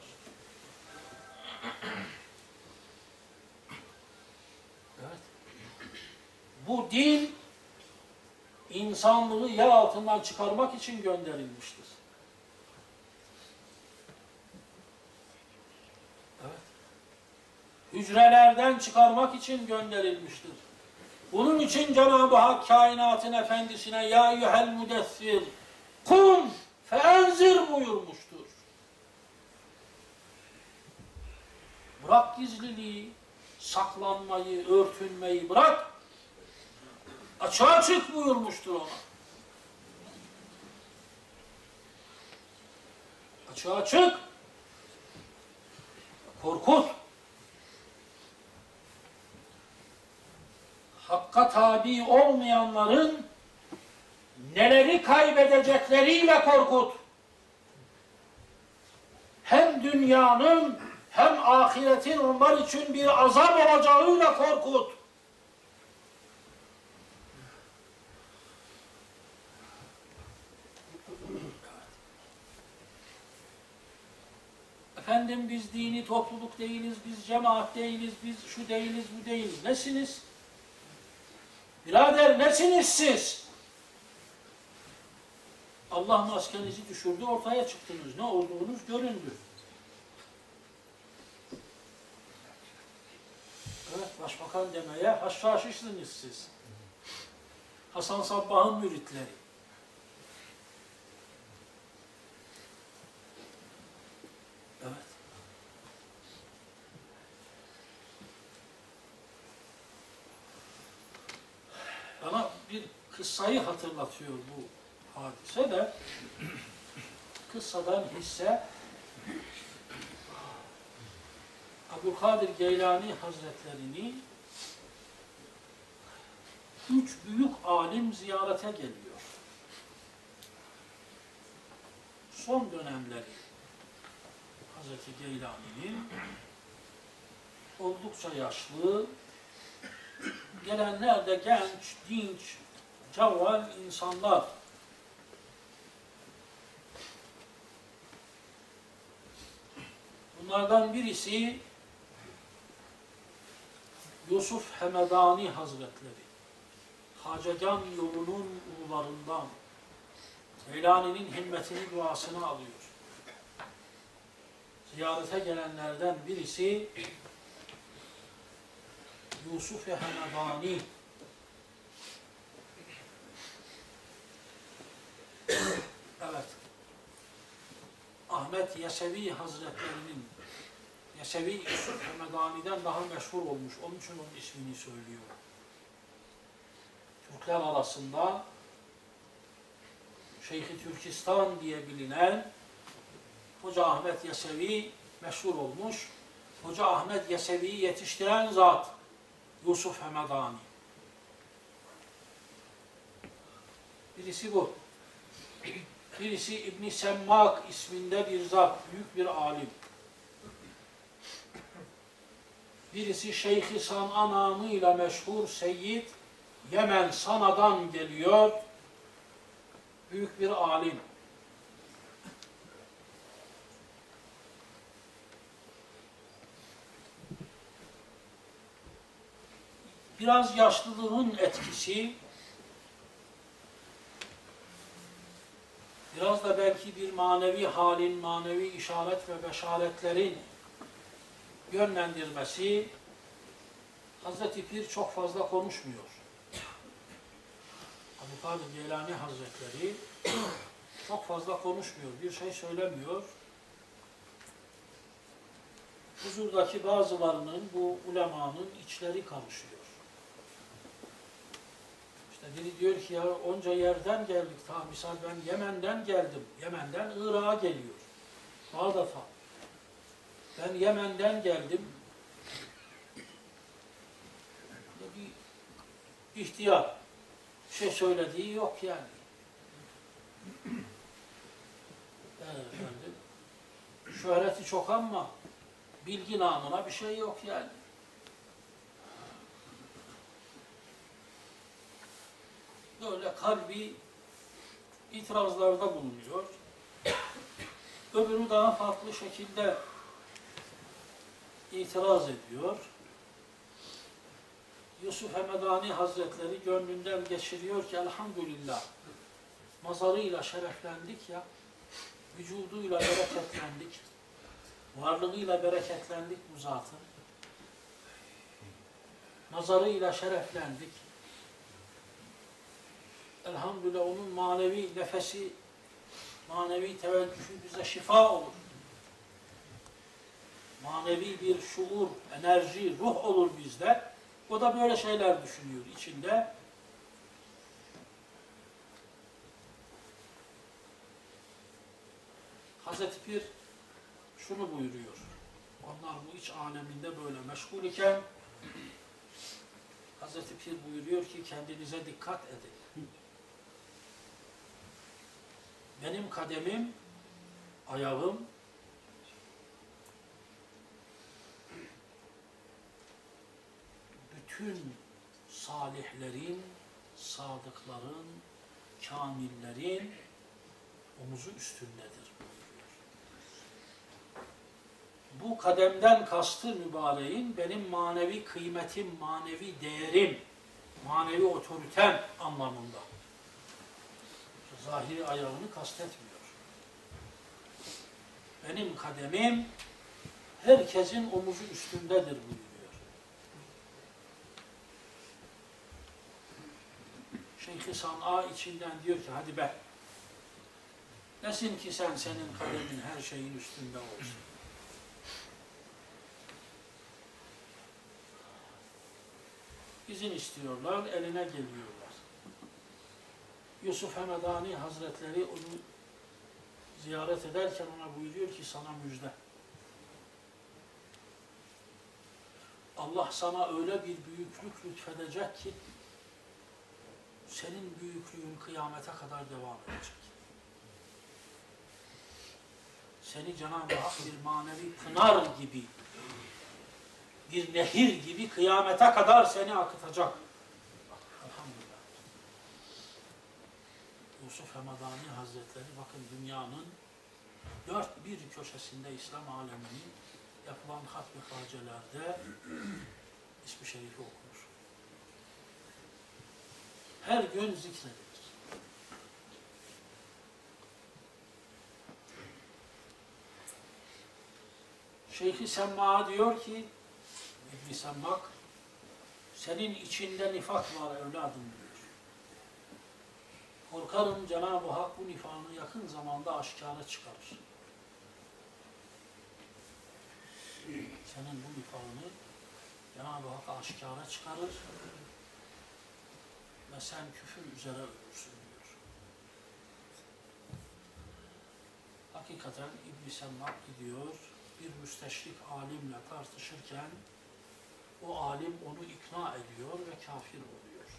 [SPEAKER 1] Evet. Bu din insanlığı yer altından çıkarmak için gönderilmiştir. Evet. Hücrelerden çıkarmak için gönderilmiştir. Bunun için Cenab-ı Hak kainatın efendisine ya eyyuhel müdessir kum feenzir buyurmuştur. Bırak gizliliği, saklanmayı, örtünmeyi bırak. Açığa çık buyurmuştur ona. Açığa çık. Korkut. Hakka tabi olmayanların neleri kaybedecekleriyle korkut. Hem dünyanın hem ahiretin onlar için bir azap olacağıyla korkut. Efendim biz dini topluluk değiliz, biz cemaat değiliz, biz şu değiliz, bu değiliz. Nesiniz? Birader nesiniz siz? Allah maskenizi düşürdü, ortaya çıktınız. Ne olduğunuz göründü. Evet, başbakan demeye haşhaşisiniz siz. Hasan Sabbah'ın müritleri. kıssayı hatırlatıyor bu hadise de. Kıssadan hisse Abdülkadir Geylani Hazretlerini 3 büyük alim ziyarete geliyor. Son dönemleri Hazreti Geylani'nin oldukça yaşlı, gelenler de genç, dinç, cevval insanlar. Bunlardan birisi Yusuf Hemedani Hazretleri, Hacegan yolunun ulularından, Geylani'nin himmetini, duasını alıyor. Ziyarete gelenlerden birisi Yusuf Hemedani. Evet. Ahmet Yesevi Hazretleri'nin, Yesevi Yusuf Hemedani'den daha meşhur olmuş. Onun için onun ismini söylüyor. Türkler arasında Şeyh-i Türkistan diye bilinen Hoca Ahmet Yesevi meşhur olmuş. Hoca Ahmet Yesevi'yi yetiştiren zat Yusuf Hemedani. Birisi bu. Birisi İbn-i Semmak isminde bir zat, büyük bir alim. Birisi Şeyh-i San'a namıyla meşhur Seyyid, Yemen Sana'dan geliyor, büyük bir alim. Biraz yaşlılığın etkisi, biraz da belki bir manevi halin, manevi işaret ve beşaretlerin yönlendirmesi, Hazreti Pir çok fazla konuşmuyor. Abdülkadir Geylani Hazretleri çok fazla konuşmuyor, bir şey söylemiyor. Huzurdaki bazılarının, bu ulemanın içleri karışıyor. İşte biri diyor ki ya onca yerden geldik, ta misal ben Yemen'den geldim, Yemen'den Irak'a geliyor. Bağdat'a. Ben Yemen'den geldim. Bir ihtiyar, bir şey söylediği yok yani. Evet efendim. Şöhreti çok ama bilgi namına bir şey yok yani. Böyle kalbi itirazlarda bulunuyor. Öbürü daha farklı şekilde itiraz ediyor. Yusuf Hemedani Hazretleri gönlünden geçiriyor ki elhamdülillah mazarıyla şereflendik ya, vücuduyla bereketlendik, varlığıyla bereketlendik bu zatın. Nazarıyla şereflendik. Elhamdülillah onun manevi nefesi, manevi teveccühü bize şifa olur. Manevi bir şuur, enerji, ruh olur bizde. O da böyle şeyler düşünüyor içinde. Hazreti Pir şunu buyuruyor. Onlar bu iç aleminde böyle meşgul iken Hazreti Pir buyuruyor ki kendinize dikkat edin. Benim kademim, ayağım bütün salihlerin, sadıkların, kamillerin omuzu üstündedir. Bu kademden kastı mübareğin benim manevi kıymetim, manevi değerim, manevi otoritem anlamında. Zahiri ayağını kastetmiyor. Benim kademim herkesin omuzu üstündedir buyuruyor. Şeyh-i San'a içinden diyor ki hadi be, nesin ki sen senin kademin her şeyin üstünde olsun. İzin istiyorlar, eline geliyorlar. Yusuf Hemedani Hazretleri onu ziyaret ederken ona buyuruyor ki sana müjde. Allah sana öyle bir büyüklük lütfedecek ki senin büyüklüğün kıyamete kadar devam edecek. Seni Cenab-ı Hak bir manevi pınar gibi, bir nehir gibi kıyamete kadar seni akıtacak. Elhamdülillah. Yusuf Hemedani Hazretleri bakın dünyanın dört bir köşesinde İslam aleminin yapılan hatmi hacelerde ismi şerifi okunur. Her gün zikredilir. Şeyh-i Semma diyor ki, İbn-i Semmak, senin içinde nifak var evladım diyor. Korkarım Cenab-ı Hak bu nifakını yakın zamanda aşikara çıkarır. Senin bu nifakını Cenab-ı Hak aşikara çıkarır ve sen küfür üzere ölürsün diyor. Hakikaten İbn-i Semmak gidiyor, bir müsteşrik alimle tartışırken o alim onu ikna ediyor ve kafir oluyor.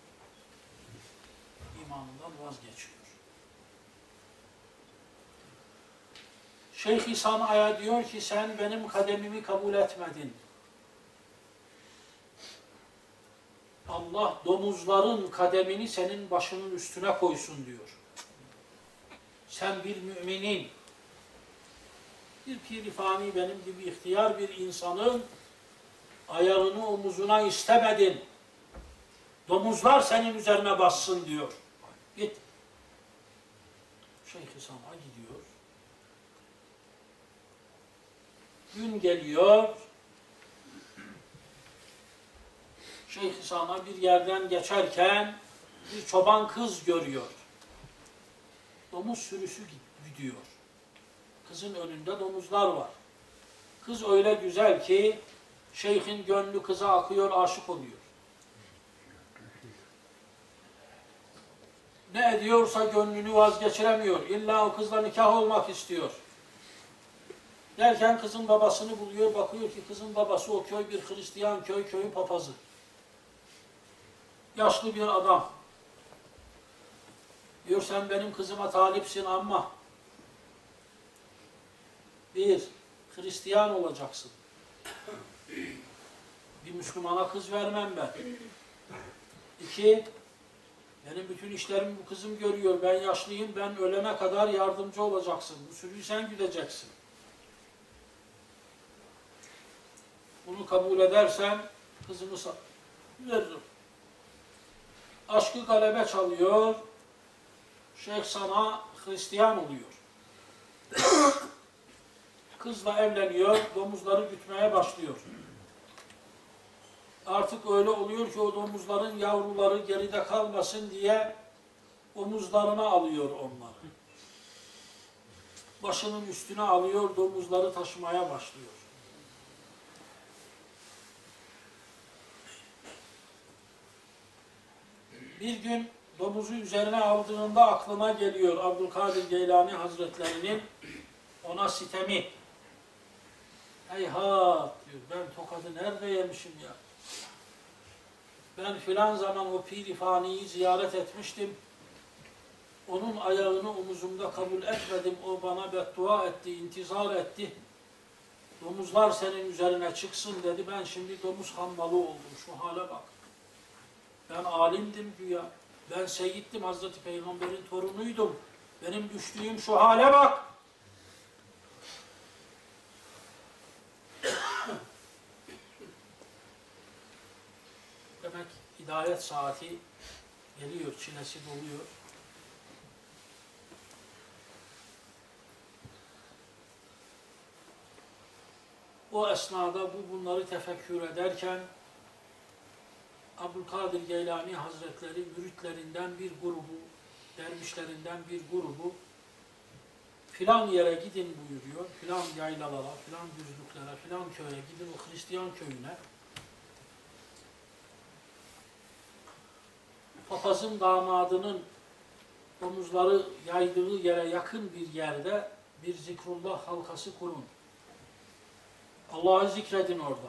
[SPEAKER 1] İmanından vazgeçiyor. Şeyh-i Sana'ya diyor ki sen benim kademimi kabul etmedin. Allah domuzların kademini senin başının üstüne koysun diyor. Sen bir müminin, bir pir-i-fani benim gibi ihtiyar bir insanın ayağını omuzuna istemedin. Domuzlar senin üzerine bassın diyor. Git. Şeyh-i Sana gidiyor. Gün geliyor. Şeyh-i Sana bir yerden geçerken bir çoban kız görüyor. Domuz sürüsü gidiyor. Kızın önünde domuzlar var. Kız öyle güzel ki şeyhin gönlü kıza akıyor, aşık oluyor. Ne ediyorsa gönlünü vazgeçiremiyor. İlla o kızla nikah olmak istiyor. Derken kızın babasını buluyor, bakıyor ki kızın babası o köy bir Hristiyan köy, köyün papazı. Yaşlı bir adam. Diyor sen benim kızıma talipsin ama bir, Hristiyan olacaksın. Bir Müslümana kız vermem ben. İki, benim bütün işlerimi bu kızım görüyor. Ben yaşlıyım, ben ölene kadar yardımcı olacaksın. Bu sürüyü sen güdeceksin. Bunu kabul edersen kızımı veririm. Aşkı galebe çalıyor. Şeyh Sana Hristiyan oluyor. Kızla evleniyor, domuzları gütmeye başlıyor. Artık öyle oluyor ki o domuzların yavruları geride kalmasın diye omuzlarına alıyor onları. Başının üstüne alıyor, domuzları taşımaya başlıyor. Bir gün domuzu üzerine aldığında aklına geliyor Abdülkadir Geylani Hazretlerinin ona sitemi. Heyhat diyor, ben tokadı nerede yemişim ya? Ben filan zaman o pir-i faniyi ziyaret etmiştim. Onun ayağını omuzumda kabul etmedim. O bana beddua etti, intizar etti. Domuzlar senin üzerine çıksın dedi. Ben şimdi domuz hambalı oldum. Şu hale bak. Ben alimdim güya. Ben seyyittim. Hazreti Peygamber'in torunuydum. Benim düştüğüm şu hale bak. Demek hidayet saati geliyor, çilesi doluyor. O esnada bunları tefekkür ederken Abdülkadir Geylani Hazretleri müritlerinden bir grubu, dervişlerinden bir grubu filan yere gidin buyuruyor. Filan yaylalara, filan düzlüklere, filan köye gidin, o Hristiyan köyüne. Papazın damadının omuzları yaydığı yere yakın bir yerde bir zikrullah halkası kurun. Allah'ı zikredin orada.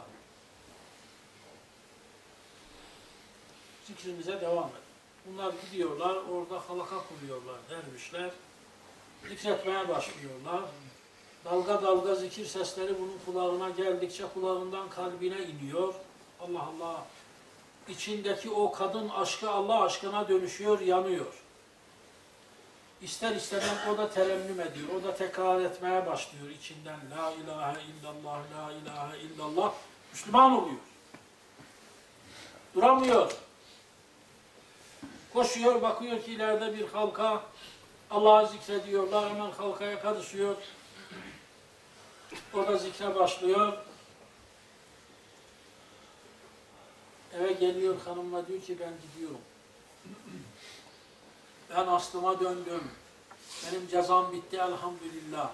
[SPEAKER 1] Zikrinize devam edin. Bunlar gidiyorlar, orada halaka kuruyorlar dervişler. Zikretmeye başlıyorlar. Dalga dalga zikir sesleri bunun kulağına geldikçe kulağından kalbine iniyor. Allah Allah. İçindeki o kadın aşkı Allah aşkına dönüşüyor, yanıyor. İster istemez o da terennüm ediyor. O da tekrar etmeye başlıyor içinden. La ilahe illallah, la ilahe illallah. Müslüman oluyor. Duramıyor. Koşuyor, bakıyor ki ileride bir halka. Allah'ı zikrediyorlar. Hemen halkaya karışıyor. O da zikre başlıyor. Eve geliyor hanımla diyor ki ben gidiyorum. Ben aslıma döndüm. Benim cezam bitti elhamdülillah.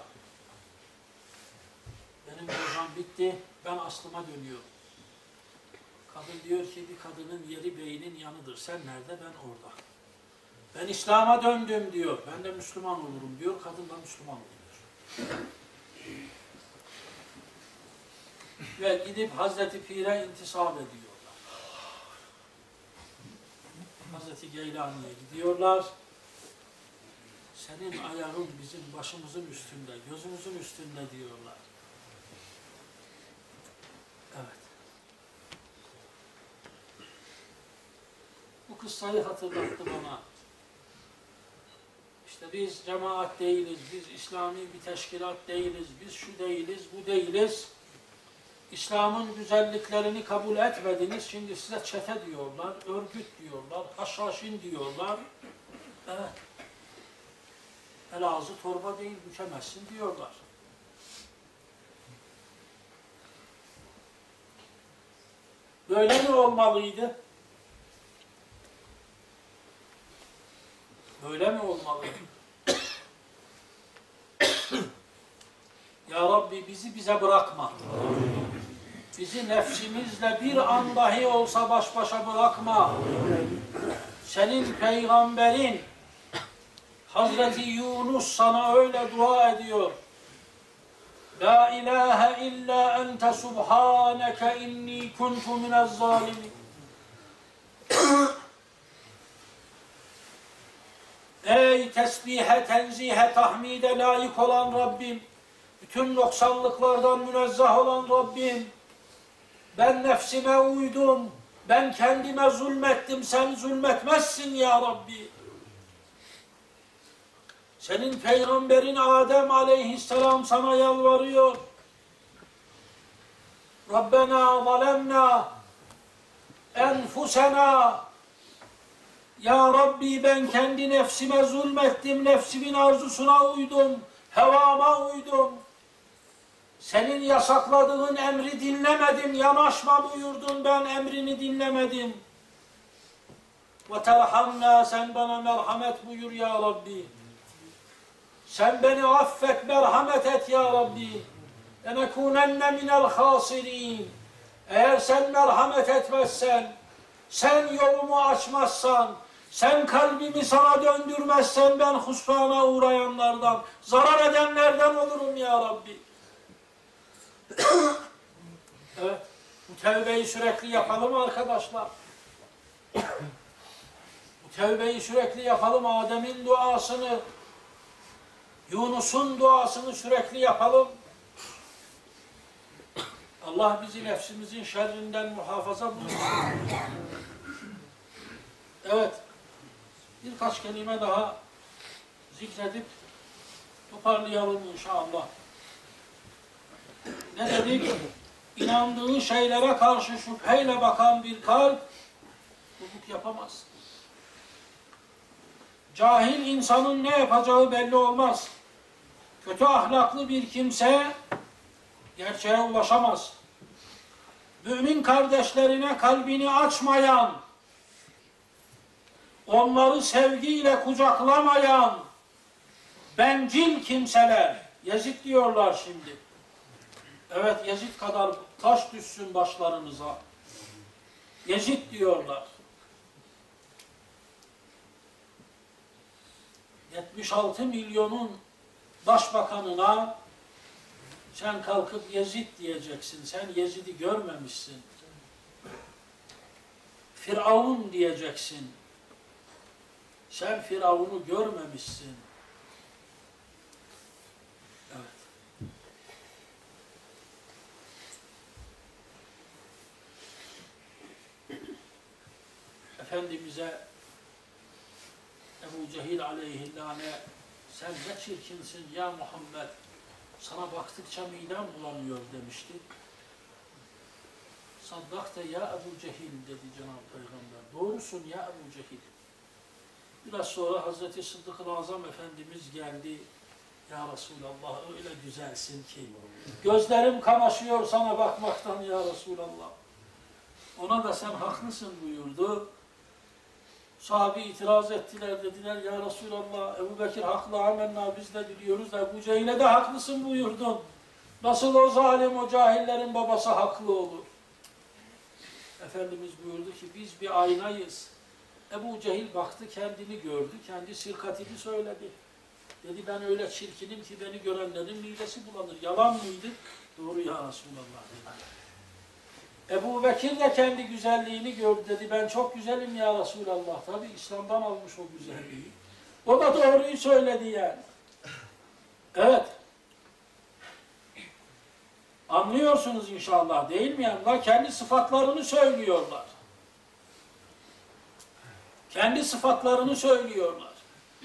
[SPEAKER 1] Benim cezam bitti. Ben aslıma dönüyorum. Kadın diyor ki bir kadının yeri beynin yanıdır. Sen nerede? Ben orada. Ben İslam'a döndüm diyor. Ben de Müslüman olurum diyor. Kadın da Müslüman oluyor. Ve gidip Hazreti Pir'e intisap ediyorlar. Hazreti Geylani'ye gidiyorlar. Senin ayarın bizim başımızın üstünde, gözümüzün üstünde diyorlar. Evet. Bu kıssayı hatırlattı bana. İşte biz cemaat değiliz, biz İslami bir teşkilat değiliz, biz şu değiliz, bu değiliz. İslam'ın güzelliklerini kabul etmediniz, şimdi size çete diyorlar, örgüt diyorlar, haşhaşin diyorlar. Evet. El ağzı torba değil, bükemezsin diyorlar. Böyle mi olmalıydı? Böyle mi olmalıydı? Ya Rabbi bizi bize bırakma. Bizi nefsimizle bir an dahi olsa baş başa bırakma. Senin peygamberin Hazreti Yunus sana öyle dua ediyor. La ilahe illa ente subhaneke inni kuntu minez zalimin. Ey tesbihe, tenzihe, tahmide layık olan Rabbim, bütün noksanlıklardan münezzeh olan Rabbim, ben nefsime uydum, ben kendime zulmettim, sen zulmetmezsin ya Rabbi. Senin peygamberin Adem aleyhisselam sana yalvarıyor. Rabbena zalemna enfusena. Ya Rabbi ben kendi nefsime zulmettim, nefsimin arzusuna uydum, hevama uydum. Senin yasakladığın emri dinlemedim, yanaşma buyurdun, ben emrini dinlemedim. Ve terhamna, sen bana merhamet buyur ya Rabbi. Sen beni affet, merhamet et ya Rabbi. Lenekunenne minel hasirin. Eğer sen merhamet etmezsen, sen yolumu açmazsan, sen kalbimi sana döndürmezsen ben husrana uğrayanlardan, zarar edenlerden olurum ya Rabbi. Evet, bu tevbeyi sürekli yapalım arkadaşlar. Bu tevbeyi sürekli yapalım. Adem'in duasını, Yunus'un duasını sürekli yapalım. Allah bizi nefsimizin şerrinden muhafaza buyursun. Evet, birkaç kelime daha zikredip toparlayalım inşallah. Ne dedik? İnandığı şeylere karşı şüpheyle bakan bir kalp hukuk yapamaz. Cahil insanın ne yapacağı belli olmaz. Kötü ahlaklı bir kimse gerçeğe ulaşamaz. Mümin kardeşlerine kalbini açmayan, onları sevgiyle kucaklamayan bencil kimseler, Yezid diyorlar şimdi. Evet, Yezid kadar taş düşsün başlarınıza. Yezid diyorlar. 76 milyonun başbakanına sen kalkıp Yezid diyeceksin. Sen Yezid'i görmemişsin. Firavun diyeceksin. Sen Firavun'u görmemişsin. Evet. Efendimiz'e Ebu Cehil aleyhillâne sen ne çirkinsin ya Muhammed, sana baktıkça midem bulanıyor demişti. Saddakte ya Ebu Cehil dedi Cenab-ı Peygamber. Doğrusun ya Ebu Cehil. Biraz sonra Hazreti Sıddık-ı Azam Efendimiz geldi. Ya Resulallah öyle güzelsin ki gözlerim kamaşıyor sana bakmaktan ya Resulallah. Ona da sen haklısın buyurdu. Sahabe itiraz ettiler, dediler ya Resulallah Ebu Bekir haklı, amenna biz de biliyoruz da Ebu Cehil'e de haklısın buyurdun. Nasıl o zalim, o cahillerin babası haklı olur? Efendimiz buyurdu ki biz bir aynayız. Ebu Cehil baktı, kendini gördü, kendi sirkatini söyledi. Dedi ben öyle çirkinim ki beni görenlerin midesi bulanır. Yalan mıydı? Doğru ya Resulallah dedi. Ebu Bekir de kendi güzelliğini gördü, dedi ben çok güzelim ya Resulallah. Tabi İslam'dan almış o güzelliği. O da doğruyu söyledi yani. Evet. Anlıyorsunuz inşallah değil mi? Yani kendi sıfatlarını söylüyorlar. Kendi sıfatlarını söylüyorlar.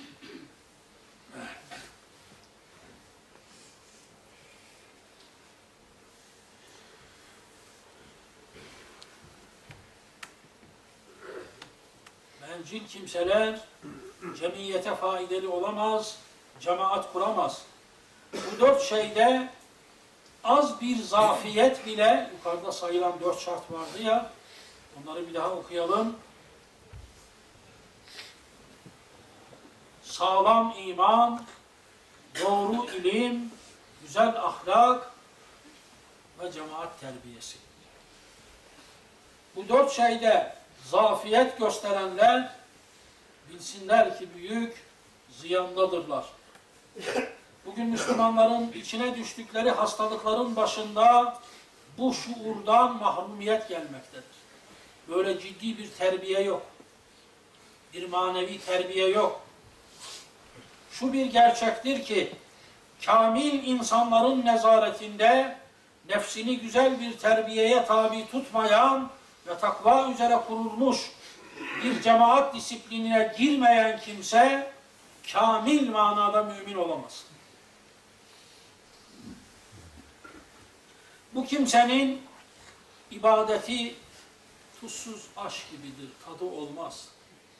[SPEAKER 1] Bencil kimseler cemiyete faydalı olamaz, cemaat kuramaz. Bu dört şeyde az bir zafiyet bile, yukarıda sayılan 4 şart vardı ya, onları bir daha okuyalım. Sağlam iman, doğru ilim, güzel ahlak ve cemaat terbiyesi. Bu 4 şeyde zafiyet gösterenler bilsinler ki büyük ziyandadırlar. Bugün Müslümanların içine düştükleri hastalıkların başında bu şuurdan mahrumiyet gelmektedir. Böyle ciddi bir terbiye yok. Bir manevi terbiye yok. Şu bir gerçektir ki kamil insanların nezaretinde nefsini güzel bir terbiyeye tabi tutmayan ve takva üzere kurulmuş bir cemaat disiplinine girmeyen kimse kamil manada mümin olamaz. Bu kimsenin ibadeti tuzsuz aş gibidir, tadı olmaz.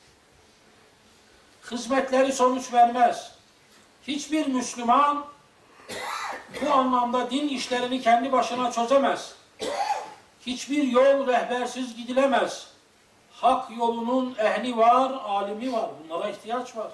[SPEAKER 1] Hizmetleri sonuç vermez. Hiçbir Müslüman bu anlamda din işlerini kendi başına çözemez. Hiçbir yol rehbersiz gidilemez. Hak yolunun ehli var, alimi var. Bunlara ihtiyaç var.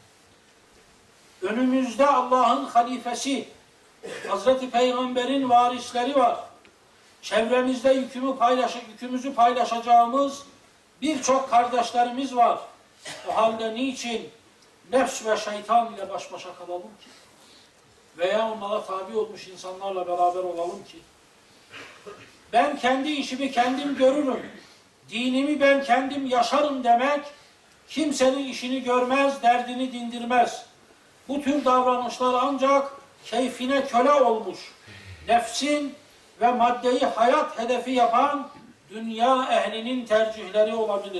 [SPEAKER 1] Önümüzde Allah'ın halifesi, Hazreti Peygamber'in varisleri var. Çevremizde yükümüzü paylaşacağımız birçok kardeşlerimiz var. O halde niçin nefs ve şeytan ile baş başa kalalım ki? Veya onlara tabi olmuş insanlarla beraber olalım ki? Ben kendi işimi kendim görürüm, dinimi ben kendim yaşarım demek, kimsenin işini görmez, derdini dindirmez. Bu tür davranışlar ancak keyfine köle olmuş, nefsin ve maddeyi hayat hedefi yapan dünya ehlinin tercihleri olabilir.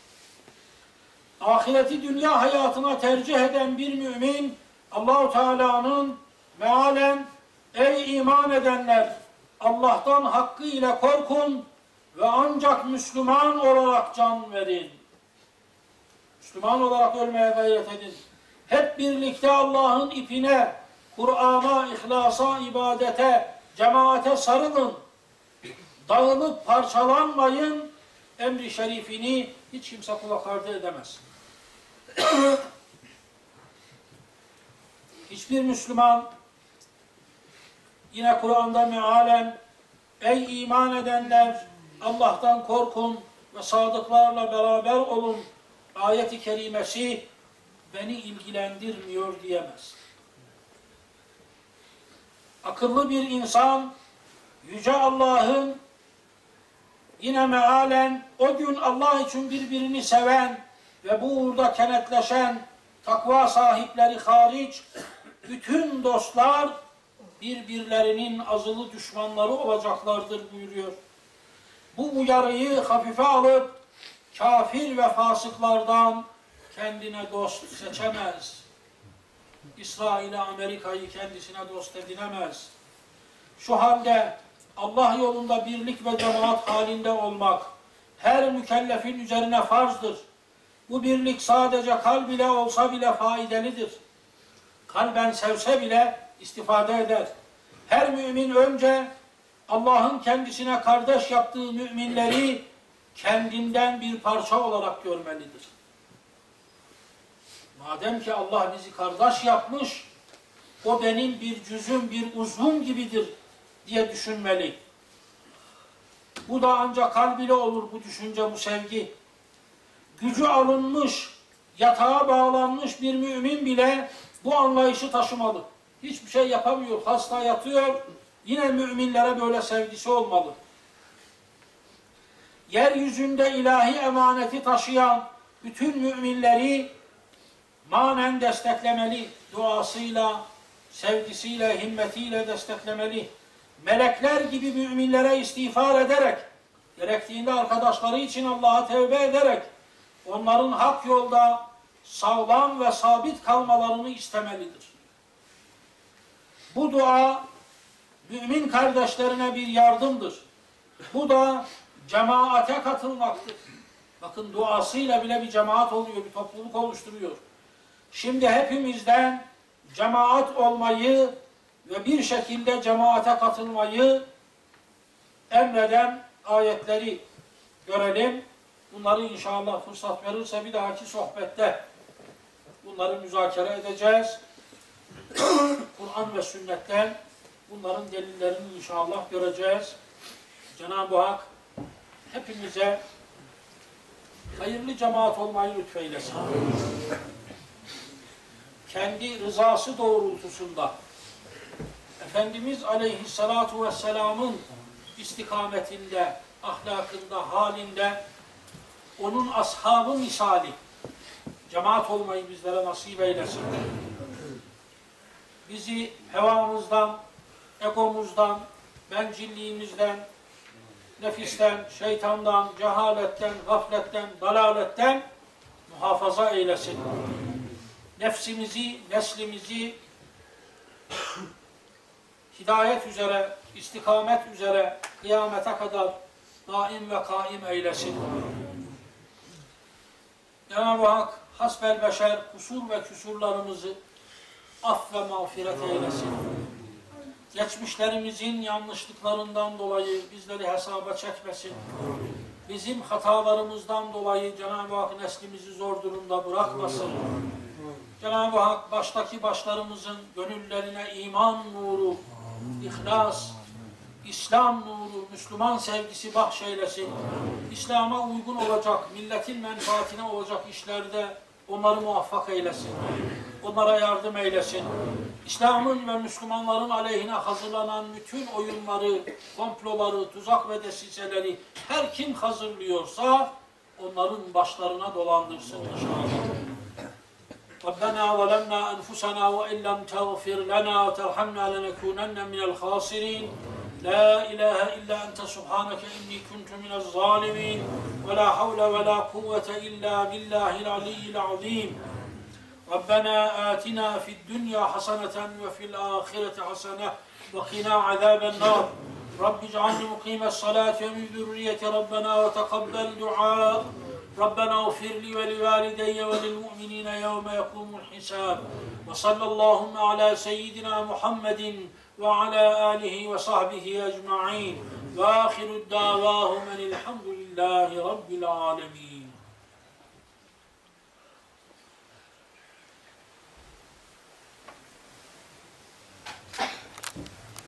[SPEAKER 1] Ahireti dünya hayatına tercih eden bir mümin, Allah-u Teala'nın mealen ey iman edenler, Allah'tan hakkıyla korkun ve ancak Müslüman olarak can verin. Müslüman olarak ölmeye gayret edin. Hep birlikte Allah'ın ipine, Kur'an'a, ihlasa, ibadete, cemaate sarılın. Dağılıp parçalanmayın. Emri şerifini hiç kimse kulak ardı edemez. Hiçbir Müslüman yine Kur'an'da mealen ey iman edenler Allah'tan korkun ve sadıklarla beraber olun ayeti kerimesi beni ilgilendirmiyor diyemez. Akıllı bir insan, Yüce Allah'ın yine mealen o gün Allah için birbirini seven ve bu uğurda kenetleşen takva sahipleri hariç bütün dostlar birbirlerinin azılı düşmanları olacaklardır buyuruyor. Bu uyarıyı hafife alıp kafir ve fasıklardan kendine dost seçemez. İsrail'e, Amerika'yı kendisine dost edinemez. Şu halde Allah yolunda birlik ve cemaat halinde olmak her mükellefin üzerine farzdır. Bu birlik sadece kalb ile olsa bile faydalıdır. Kalben sevse bile istifade eder. Her mümin önce Allah'ın kendisine kardeş yaptığı müminleri kendinden bir parça olarak görmelidir. Madem ki Allah bizi kardeş yapmış, o benim bir cüzüm, bir uzvum gibidir diye düşünmeli. Bu da ancak kalbiyle olur bu düşünce, bu sevgi. Gücü alınmış, yatağa bağlanmış bir mümin bile bu anlayışı taşımalı. Hiçbir şey yapamıyor, hasta yatıyor, yine müminlere böyle sevgisi olmalı. Yeryüzünde ilahi emaneti taşıyan bütün müminleri manen desteklemeli, duasıyla, sevgisiyle, himmetiyle desteklemeli. Melekler gibi müminlere istiğfar ederek, gerektiğinde arkadaşları için Allah'a tevbe ederek, onların hak yolda sağlam ve sabit kalmalarını istemelidir. Bu dua, mümin kardeşlerine bir yardımdır. Bu da cemaate katılmaktır. Bakın duasıyla bile bir cemaat oluyor, bir topluluk oluşturuyor. Şimdi hepimizden cemaat olmayı ve bir şekilde cemaate katılmayı emreden ayetleri görelim. Bunları inşallah fırsat verirse bir dahaki sohbette bunları müzakere edeceğiz. Kur'an ve sünnetten bunların delillerini inşallah göreceğiz. Cenab-ı Hak hepimize hayırlı cemaat olmayı lütfeylesin. Kendi rızası doğrultusunda Efendimiz Aleyhisselatu Vesselam'ın istikametinde, ahlakında, halinde onun ashabı misali cemaat olmayı bizlere nasip eylesin. Bizi hevamızdan, egomuzdan, bencilliğimizden, nefisten, şeytandan, cehaletten, gafletten, dalaletten muhafaza eylesin. Nefsimizi, neslimizi hidayet üzere, istikamet üzere kıyamete kadar daim ve kaim eylesin. Cenab-ı Hak hasbelbeşer kusur ve küsurlarımızı af ve mağfiret eylesin. Geçmişlerimizin yanlışlıklarından dolayı bizleri hesaba çekmesin. Bizim hatalarımızdan dolayı Cenab-ı Hak neslimizi zor durumda bırakmasın. Cenab-ı Hak baştaki başlarımızın gönüllerine iman nuru, ihlas, İslam nuru, Müslüman sevgisi bahşeylesin. İslam'a uygun olacak, milletin menfaatine olacak işlerde onları muvaffak eylesin. Onlara yardım eylesin. İslam'ın ve Müslümanların aleyhine hazırlanan bütün oyunları, komploları, tuzak ve desiseleri her kim hazırlıyorsa onların başlarına dolandırsın inşallah. ربنا ظلمنا أنفسنا وإن لم تغفر لنا وترحمنا لنكونن من الخاسرين لا إله إلا أنت سبحانك إني كنت من الظالمين ولا حول ولا قوة إلا بالله العلي العظيم ربنا آتنا في الدنيا حسنة وفي الآخرة حسنة وقنا عذاب النار رب اجعلني مقيم الصلاة ومن ذرية ربنا وتقبل دعاء ربنا اغفر لي ولوالدي وللمؤمنين يوم يقوم الحساب وصلى اللهم على سيدنا محمد وعلى آله وصحبه أجمعين وآخر الدعواهم أن الحمد لله رب العالمين